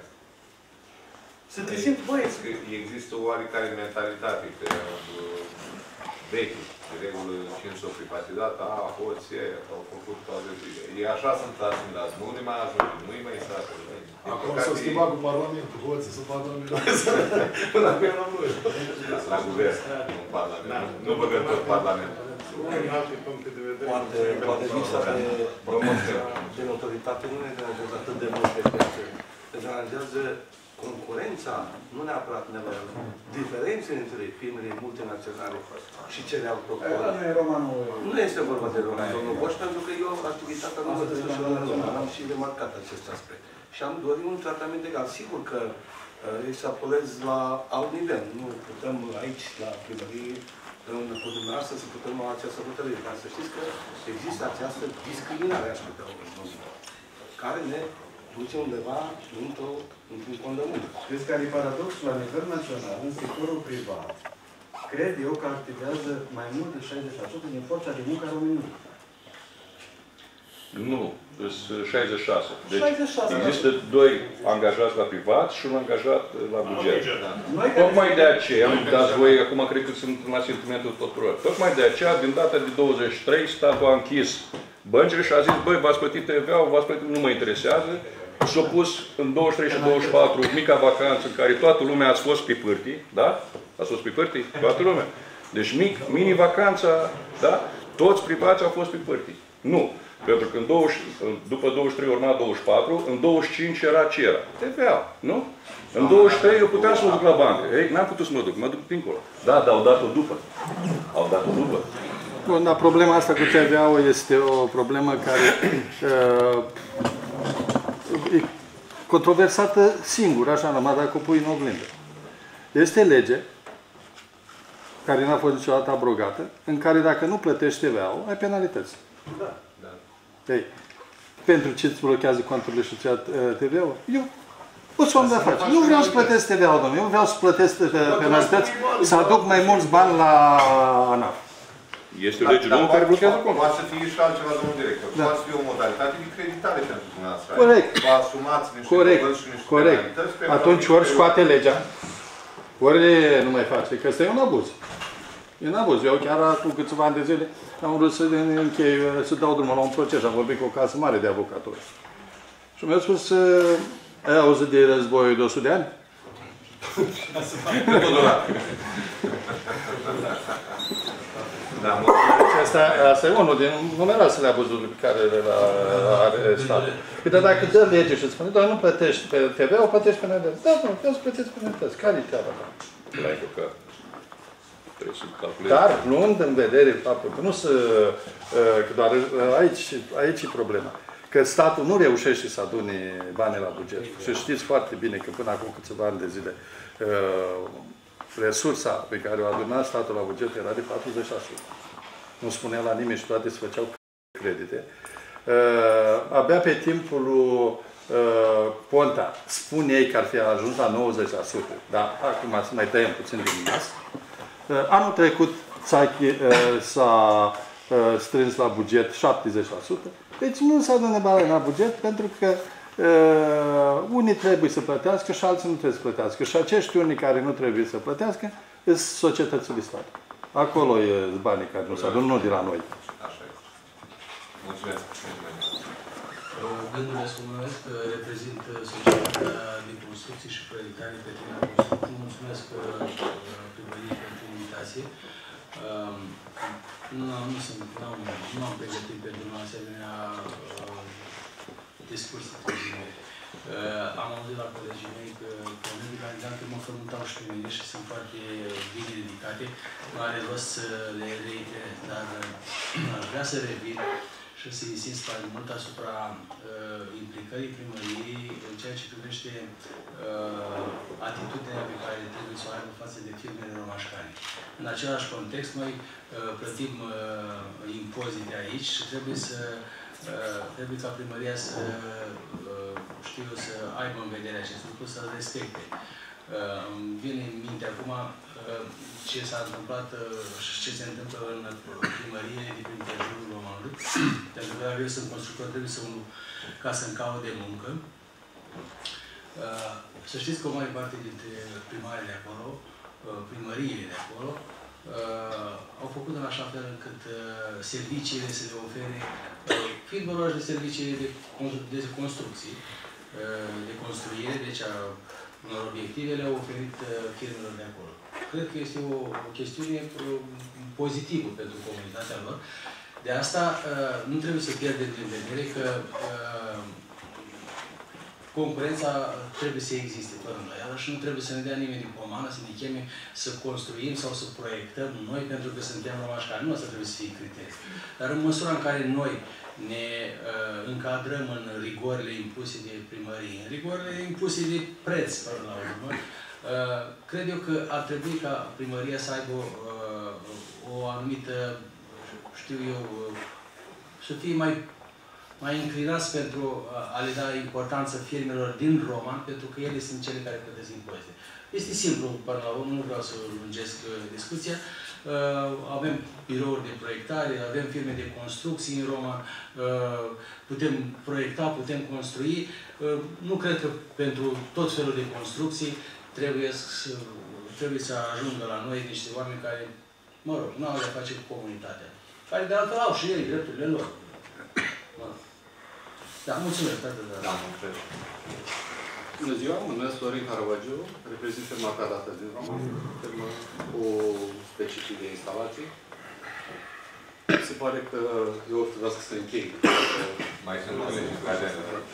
Să te simți băieți. Există o oarecare mentalitate că vechi, de regulă, cine s-o privatizat, a, hoție, au făcut toate. E așa sunt asimilați, nu ne mai ajunge, nu-i mai sată. Acum s-a schimbat cu Parlamentul, hoții să facă la guvern, nu în Parlament. Nu băgăm tot Parlamentul. din alte puncte de vedere. Poate, poate lipsa de promoția din autoritate nu ne deranjează atât de mult pe piață. Ne deranjează concurența, nu neapărat diferențe între firmele multinaționale și cele autohtone. Nu este vorba de Roman, domnul Boș, pentru că eu activitatea nu vă desfășură în Roman, am și remarcat acest aspect. Și am dorit un tratament egal. Sigur că extrapolez la alt nivel. Nu putem aici, la primărie, împreună cu dumneavoastră, să putem lua această hotărâre. Dar să știți că există această discriminare, aș putea care ne duce undeva într-o într-un condământ. Crezi că are paradoxul la nivel național, în sectorul privat, cred eu că activează mai mult de șaizeci la sută din forța de muncă a românilor. Nu, sunt șaizeci și șase. Deci șaizeci și șase există doi angajați la privat și un angajat la buget. Tocmai de aceea, dați voi, acum cred că sunt la sentimentul tuturor, tocmai de aceea, din data de douăzeci și trei, statul a închis băncile și a zis, băi, v-ați plătit T V-ul, v-ați plătit, nu mă interesează. S-a pus în douăzeci și trei și douăzeci și patru mica vacanță în care toată lumea ați fost pe pârtii, da? Ați fost pe pârtii? Toată lumea. Deci mic, mini-vacanța, da? Toți privați au fost pe pârtii. Nu. Pentru că în douăzeci, după douăzeci și trei urma douăzeci și patru, în douăzeci și cinci era ce era? T V A, nu? În douăzeci și trei eu puteam să mă duc la bancă. Ei, n-am putut să mă duc, mă duc dincolo. Da, dar au dat-o după. Au dat-o după. Bun, dar problema asta cu T V A-ul este o problemă care uh, e controversată singură, așa, numai dacă o pui în oglindă. Este lege, care n-a fost niciodată abrogată, în care dacă nu plătești T V A-ul, ai penalități. Da, da. Ei, pentru ce îți blochează conturile și T V A-ul? Eu pot să om de afaceri. Nu vreau să plătesc T V A-ul, domnule. Eu vreau să plătesc penalități, să aduc mai mulți bani la ANAF. Este o lege nouă care blochează contul. Poate să fie și altceva, domnul director. Da. Poate să fie o modalitate de creditare pentru dumneavoastră. Corect. Vă asumați niște Corect. dobânzi și niște Corect. penalități. Atunci ori scoate legea, ori nu mai face. Că ăsta e un abuz. E un abuz. Eu chiar acum câțiva ani de zile am vrut să închei, să dau drumul la un proces. Am vorbit cu o casă mare de avocatură. Și mi-a spus, ai auzit de războiul de o sută de ani? Da, asta, asta e unul din numeroasele abuzuri pe care le are statul. Păi, dar dacă dă lege și spune, doar nu plătești pe T V-ul, plătești penalități. Da, nu, vreau să plătești penalități. Care e treaba ta? Dar, luând în vedere faptul că nu se... Că doar aici, aici e problema. Că statul nu reușește să adune bani la buget. Și știți foarte bine că până acum câțiva ani de zile resursa pe care o aduna statul la buget era de patruzeci la sută. Nu spunea la nimeni și toate se făceau credite. Abia pe timpul lui Ponta spune ei că ar fi ajuns la nouăzeci la sută. Dar acum să mai tăiem puțin din nas. Anul trecut s-a strâns la buget șaptezeci la sută. Deci nu s-a adunat bani la buget pentru că Uh, unii trebuie să plătească și alții nu trebuie să plătească. Și acești unii care nu trebuie să plătească sunt societățile stat. Acolo e banii care nu se adună, nu de la noi. Așa este. Mulțumesc. Gândulescu numesc, reprezint Societatea de Construcții și Proiectare Petrina Construcții. Mulțumesc primăriei pentru invitație. Nu, nu, sunt, nu, am, nu am pregătit pentru un asemenea discurs. Uh, am auzit la colegii mei că colegii candidați mă frământau și pe mine și sunt foarte bine dedicate. Nu are rost să le reiterez, dar uh, aș vrea să revin și să insist foarte mult asupra uh, implicării primăriei în ceea ce privește uh, atitudinea pe care trebuie să o aibă față de firmele romașcane. În același context, noi uh, plătim uh, impozite aici și trebuie să Uh, trebuie ca primăria să, uh, știu, să aibă în vedere acest lucru, să-l respecte. Uh, îmi vine în minte acum uh, ce s-a întâmplat uh, și ce se întâmplă în primărie de prin prejurul Romanului. Pentru că eu sunt constructor, trebuie să unul ca să-mi caut de muncă. Uh, să știți că o mare parte dintre primarii de acolo, uh, primăriile de acolo, Uh, au făcut în așa fel încât uh, serviciile să le ofere, uh, fiind vorba de servicii de, de construcții, uh, de construire, deci a unor obiective le-au oferit uh, firmelor de acolo. cred că este o, o chestiune pozitivă pentru comunitatea lor. De asta nu trebuie să pierdem din vedere că concurența trebuie să existe fără îndoială și nu trebuie să ne dea nimeni din pomană, să ne cheme să construim sau să proiectăm noi, pentru că suntem orași care nu asta trebuie să fie criterii. Dar în măsura în care noi ne uh, încadrăm în rigorile impuse de primărie, în rigorile impuse de preț, până la urmă, uh, cred eu că ar trebui ca primăria să aibă uh, o anumită, știu eu, uh, să fie mai mai înclinați pentru a le da importanță firmelor din Roman, pentru că ele sunt cele care plătesc impozite. Este simplu, până la urmă, nu vreau să lungesc discuția. Avem birouri de proiectare, avem firme de construcții în Roman, putem proiecta, putem construi. Nu cred că pentru tot felul de construcții trebuie să, trebuie să ajungă la noi niște oameni care, mă rog, nu au de face cu comunitatea. Care de altfel au și ei drepturile lor. Da, mulțumesc, tată, da. Da, mulțumesc. Bună ziua, mă numesc Florin Caravaggio, reprezint firma Cadastă din Roman, firmă cu specific de instalații. Se pare că eu vreau să se închei. Mai sunt colegi care...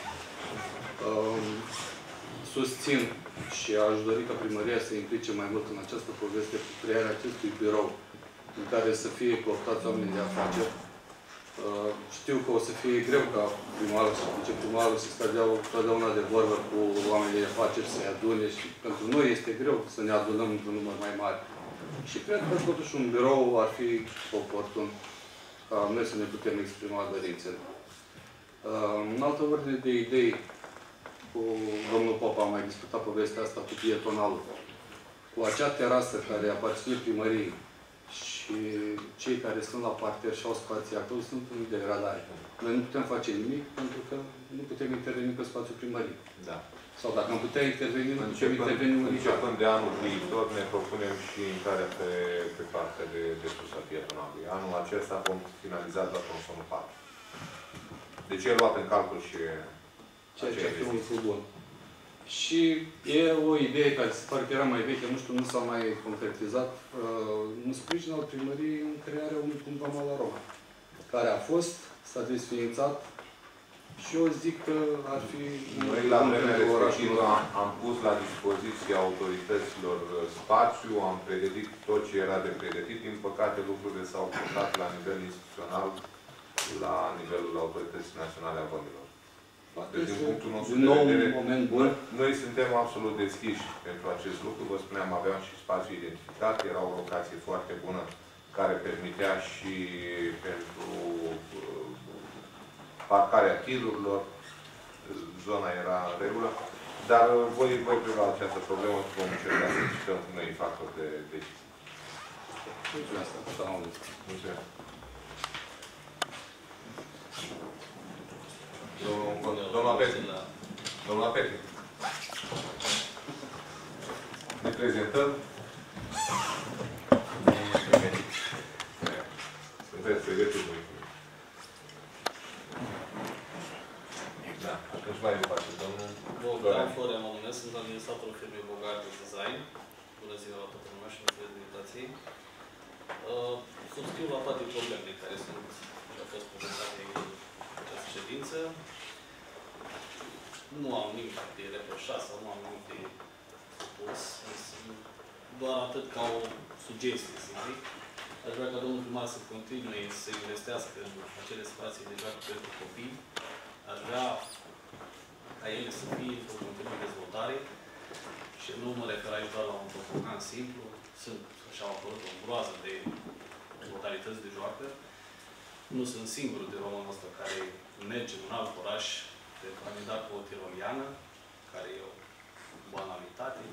Susțin și aș dori ca primăria să implice mai mult în această poveste cu crearea acestui birou în care să fie cooptați oamenii de afaceri. Uh, știu că o să fie greu ca primarul sau viceprimarul să stea totdeauna de vorbă cu oamenii de afaceri, să-i adune și pentru noi este greu să ne adunăm într-un număr mai mare. Și cred că totuși un birou ar fi oportun ca noi să ne putem exprima dorințele. Uh, în altă ordine de idei, cu domnul Popa am mai discutat povestea asta cu pietonalul. Cu acea terasă care aparține primăriei și cei care sunt la parter și au spații acolo sunt în degradare. Noi nu putem face nimic pentru că nu putem interveni pe spațiul primăriei. Da. Sau dacă am putea interveni, nu putem interveni în Începând de anul viitor, ne propunem și intrarea pe, pe partea de, de sus a pietonalului. Anul acesta vom finaliza doar consumul patru. Deci e luat în calcul și ceea ce ar fi un lucru bun. Și e o idee care se pare că era mai veche, nu știu, nu s-a mai concretizat, uh, un sprijin al primăriei în crearea unui punct vamal la Roma, care a fost, s-a desființat și eu zic că ar fi... Noi la vremea respectivă am, am pus la dispoziția autorităților spațiu, am pregătit tot ce era de pregătit. Din păcate, lucrurile s-au purtat la nivel instituțional, la nivelul Autorității Naționale a Vămilor. Deci, din punctul nostru de vedere, moment bun. Noi suntem absolut deschiși pentru acest lucru. Vă spuneam, aveam și spațiu identificat, era o locație foarte bună care permitea și pentru uh, parcarea tirurilor, zona era în regulă, dar voi, voi prelua această problemă și vom încerca să discutăm cu noi factori de decizie. Mulțumesc. Mulțumesc. Domnul Petri. Domnul Petri. Ne prezentăm. Sunteți pregătiți. Da, atunci mai departe, domnul Bogdan Florea mă numesc, sunt administratorul firmei Bogate Design. Bună ziua la toată lumea și mulțumesc invitației. Subscriu la toate problemele care sunt și au fost prezentate în această ședință. Nu am nimic de reproșat sau nu am nimic de spus, doar atât ca o sugestie, să zic. Aș vrea ca domnul primar să continue să investească în acele spații de joacă pentru copii. Aș vrea ca ele să fie într-o continuă dezvoltare și nu mă refer aici doar la un topogan simplu. Sunt, așa au apărut, o groază de modalități de joacă. Nu sunt singurul de românul ăsta care merge în un alt oraș pentru a ne da cu o tiroliană, care e o banalitate.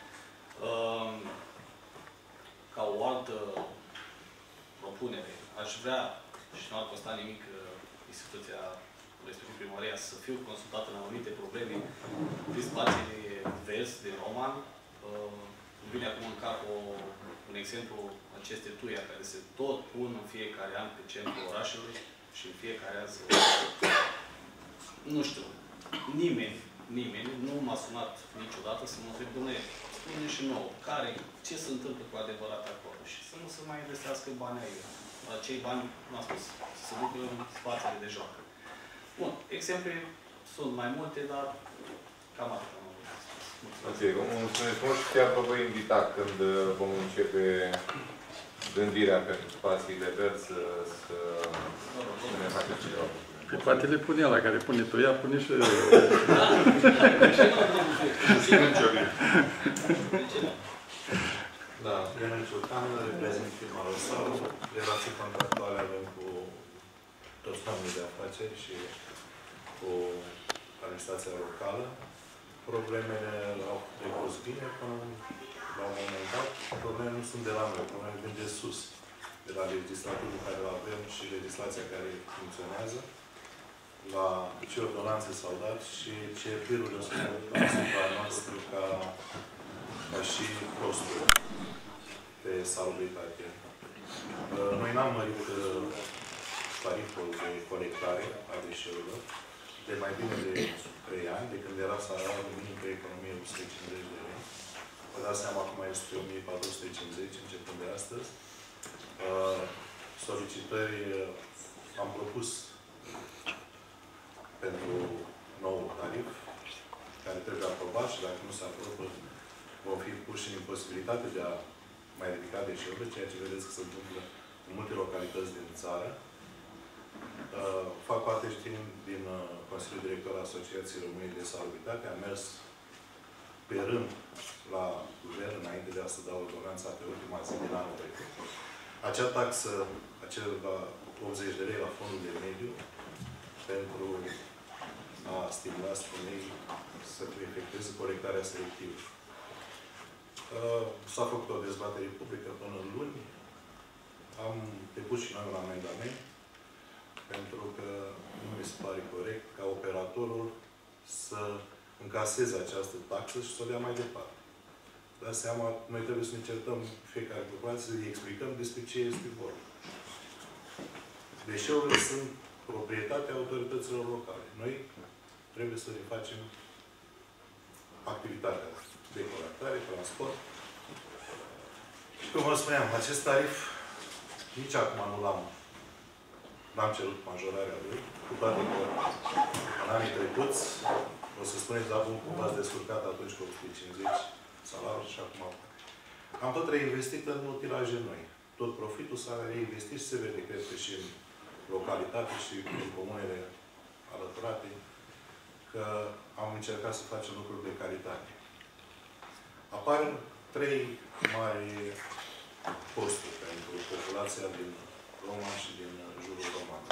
Ca o altă propunere, aș vrea, și nu ar costa nimic instituția, respectiv primăria, să fiu consultată în anumite probleme de spațiile verzi de Roman. Îmi vine acum în cap o, un exemplu, aceste tuia care se tot pun în fiecare an pe centrul orașului și în fiecare an se... Nu știu, nimeni nimeni, nu m-a sunat niciodată să mă întreb, dom'le, spune și nouă, care, ce se întâmplă cu adevărat acolo și să nu se mai investească bani aici. Acei bani, m-am spus, să se ducă în spațiile de joacă. Bun, exemple sunt mai multe, dar cam atât am avut. Ok, vă mulțumesc mult și chiar vă voi invita când vom începe gândirea pentru spațiile verzi să, să, să ne facă ceva. Pe poate le pune ăla care pune tu, ea pune și... Da, Ionuț Ciucan, reprezint firma Rosaru. Relații contractuale avem cu toți oamenii de afaceri și cu administrația locală. Problemele au decurs bine până la un moment dat. Problemele nu sunt de la noi, problemele vin de sus, de la legislativul care îl avem și legislația care funcționează, la ce ordonanțe s-au dat și ce biruri o să asupra noastră ca, ca și costuri de salubritate. Noi n-am mărit tariful de colectare a deșeurilor de mai bine de trei ani, de când era salariul minim pe economie o sută cincizeci de lei. Vă dați seama acum este o mie patru sute cincizeci începând de astăzi. Solicitări am propus pentru noul tarif, care trebuie aprobat și dacă nu se aprobă, vom fi puși în imposibilitate de a mai ridica deșeurile, ceea ce vedeți că se întâmplă în multe localități din țară. Uh, fac parte și din, din uh, Consiliul Director al Asociației României de Salubritate. Am mers pe rând la guvern înainte de a se da ordonanța pe ultima zi din anul trecut. Acea taxă, acel optzeci de lei la fondul de mediu, pentru a stimula, spune ei, să efectueze colectarea selectivă. Uh, S-a făcut o dezbatere publică până în luni. Am depus și noi un amendament, pentru că nu mi se pare corect ca operatorul să încaseze această taxă și să o dea mai departe. Dați seama, noi trebuie să ne certăm fiecare corporație, să-i explicăm despre ce este vorba. Deșeurile sunt proprietatea autorităților locale. Noi trebuie să ne facem activitatea de colectare, transport. Și cum vă spuneam, acest tarif nici acum nu l-am n-am cerut majorarea lui, cu toate că în anii trecuți, o să spuneți, da, bun, cum v-ați descurcat atunci cu o sută cincizeci salariul și acum. Am tot reinvestit în utilaje noi. Tot profitul s-a reinvestit și se vede, cred că și în localitate și în comunele alăturate, că am încercat să facem lucruri de calitate. Apar trei mari posturi pentru populația din Roma și din jurul Roman.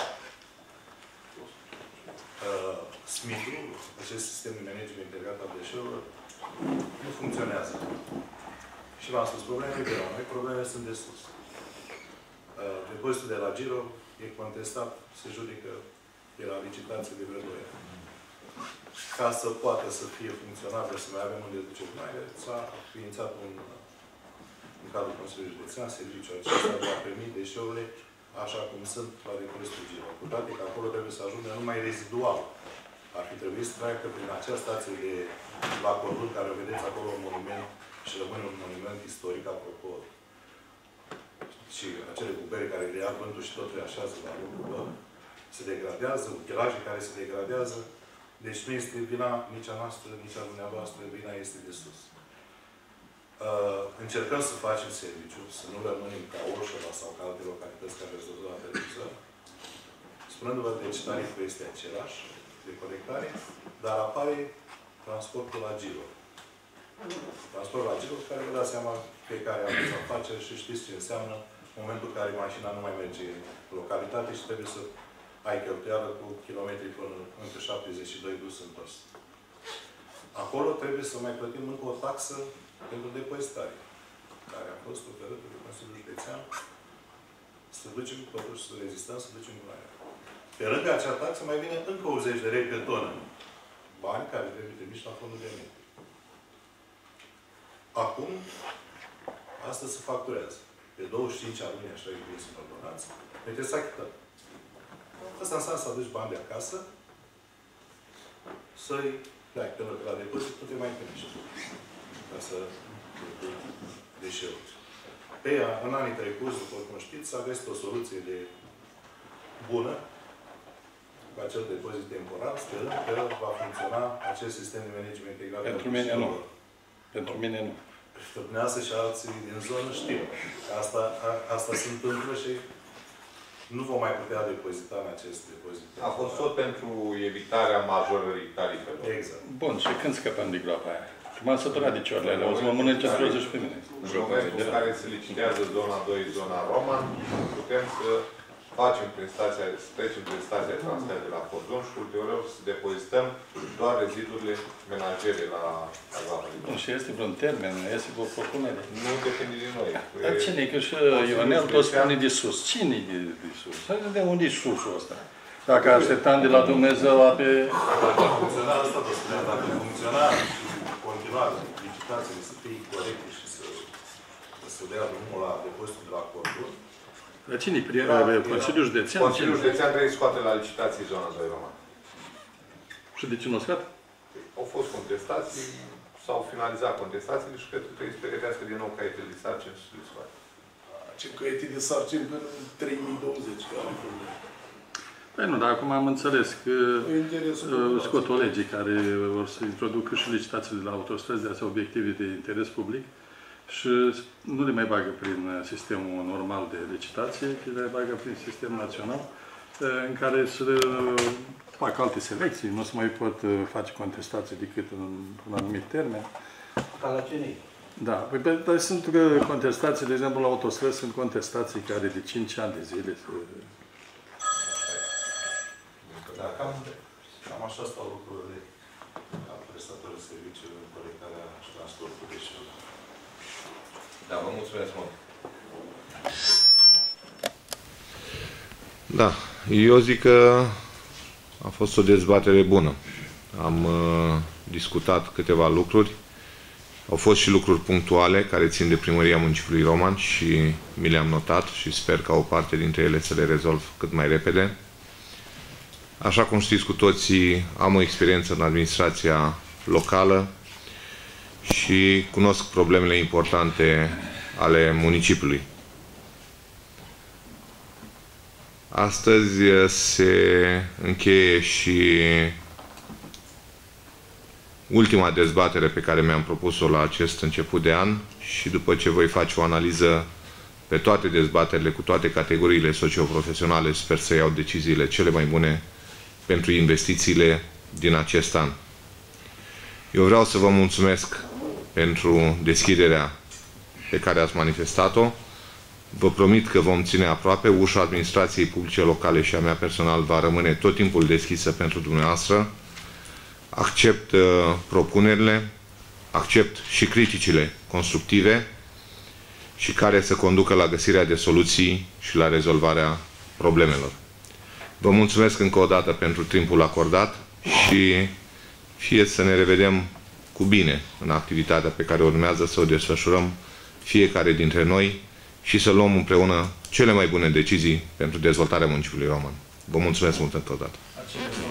Uh, S M I D-ul, acest sistem de management integrat al deșeurilor, nu funcționează. Și v-am spus, problemele de la noi, problemele sunt de sus. Uh, depozitul de la Giro e contestat, se judecă de la licitație de vreo doi ani. Ca să poată să fie funcționabil, să mai avem unde duce gunoaiele, s-a ființat un, în cadrul Consiliului Județean, serviciul acesta de a primi deșeurile așa cum sunt la depozitul Giro. Cu toate că acolo trebuie să ajungă numai rezidual. Ar fi trebuit să treacă prin acea stație de la Cordul, care o vedeți acolo un monument și rămâne un monument istoric, apropo. Și acele cupere care le ia vântul și tot le așează la locul, se degradează, utilaje care se degradează. Deci nu este vina nici a noastră, nici a dumneavoastră, vina este de sus. Uh, încercăm să facem serviciu, să nu rămânem ca Orșova sau ca alte localități care se văzut la televizor, spunându-vă, deci tariful este același de colectare, dar apare transportul la Giro. Transportul la Giro, care vă dați seama pe care aveți afaceri și știți ce înseamnă momentul în care mașina nu mai merge în localitate și trebuie să ai cheltuială cu kilometri până între șaptezeci și doi dus întors. Acolo trebuie să mai plătim încă o taxă pentru depozitare, care a fost hotărâtă de Consiliul Județean, să ducem, totuși, să rezistăm, să ducem gunoaia. Pe lângă acea taxă mai vine încă optzeci de lei pe tonă. Bani care trebuie trimiși la fondul de mediu. Acum, asta se facturează. Pe douăzeci și cinci a lunii, așa e prins în ordonanță, noi trebuie să achităm. Asta înseamnă să aduci bani de acasă, să-i pleacă pe loc la depozit, tu te mai întâlnești ca să deșeuri. Pe în anii trecuți, după cum știți, s-a găsit o soluție de bună cu acel depozit temporar, sperând că va funcționa acest sistem de management integrat. Pentru mine nu. Pentru mine nu. Pentru dumneavoastră și alții din zonă știu că asta, a, asta se întâmplă și nu vom mai putea depozita în acest depozit. A fost tot pentru evitarea majorării tarifelor. Exact. Bun, și când scăpăm de groapa aia? M-am săturat de cioarele alea, o să mă mănânce treizeci pe mine. În momentul în care se licitează zona doi, zona Roman, putem să facem prin stația, să trecem prin stația de transfer de la Cordon și ulterior să depozităm doar rezidurile menajere la groapa. Nu, și este vreun termen, este vreo propunere? Nu depinde de noi. Dar cine? Că și Ionel tot spune de sus. Cine e de, de sus? De unde e susul ăsta? Dacă așteptam de la Dumnezeu la pe... Dacă funcționa asta, vă spuneam, dacă funcționa și continua licitațiile să fie corecte și să, să dea drumul la depozitul de la Cordon. Dar cine-i prioritatea? Consiliul Județean? Consiliul Județean trebuie să scoate la licitații zona doi Roman. Și de ce nu scot? Au fost contestații, s-au finalizat contestațiile și cred că trebuie să pregătească din nou caietele de sarcini și să le scoate. Ce caiete de sarcini până în trei mii douăzeci, care are probleme. Păi nu, dar acum am înțeles că uh, scot o lege care vor să introducă și licitațiile de la autostrăzi de astea obiective de interes public și nu le mai bagă prin sistemul normal de licitație, ci le bagă prin sistem național uh, în care să uh, fac alte selecții, nu se mai pot uh, face contestații decât în un anumit termen. Ca la C N I. Da, păi, dar sunt uh, contestații, de exemplu, la autostrăzi sunt contestații care de cinci ani de zile se... Da, cam, cam așa stau lucrurile ca prestator de serviciu în colectarea și transportul deșeurilor. Da, vă mulțumesc mult. Da, eu zic că a fost o dezbatere bună. Am uh, discutat câteva lucruri. Au fost și lucruri punctuale care țin de Primăria Municipiului Roman și mi le-am notat și sper ca o parte dintre ele să le rezolv cât mai repede. Așa cum știți cu toții, am o experiență în administrația locală și cunosc problemele importante ale municipiului. Astăzi se încheie și ultima dezbatere pe care mi-am propus-o la acest început de an și după ce voi face o analiză pe toate dezbaterile, cu toate categoriile socioprofesionale, sper să iau deciziile cele mai bune pentru investițiile din acest an. Eu vreau să vă mulțumesc pentru deschiderea pe care ați manifestat-o. Vă promit că vom ține aproape. Ușa administrației publice locale și a mea personal va rămâne tot timpul deschisă pentru dumneavoastră. Accept uh, propunerile, accept și criticile constructive și care să conducă la găsirea de soluții și la rezolvarea problemelor. Vă mulțumesc încă o dată pentru timpul acordat și fie să ne revedem cu bine în activitatea pe care urmează să o desfășurăm fiecare dintre noi și să luăm împreună cele mai bune decizii pentru dezvoltarea municipiului Roman. Vă mulțumesc mult încă o dată.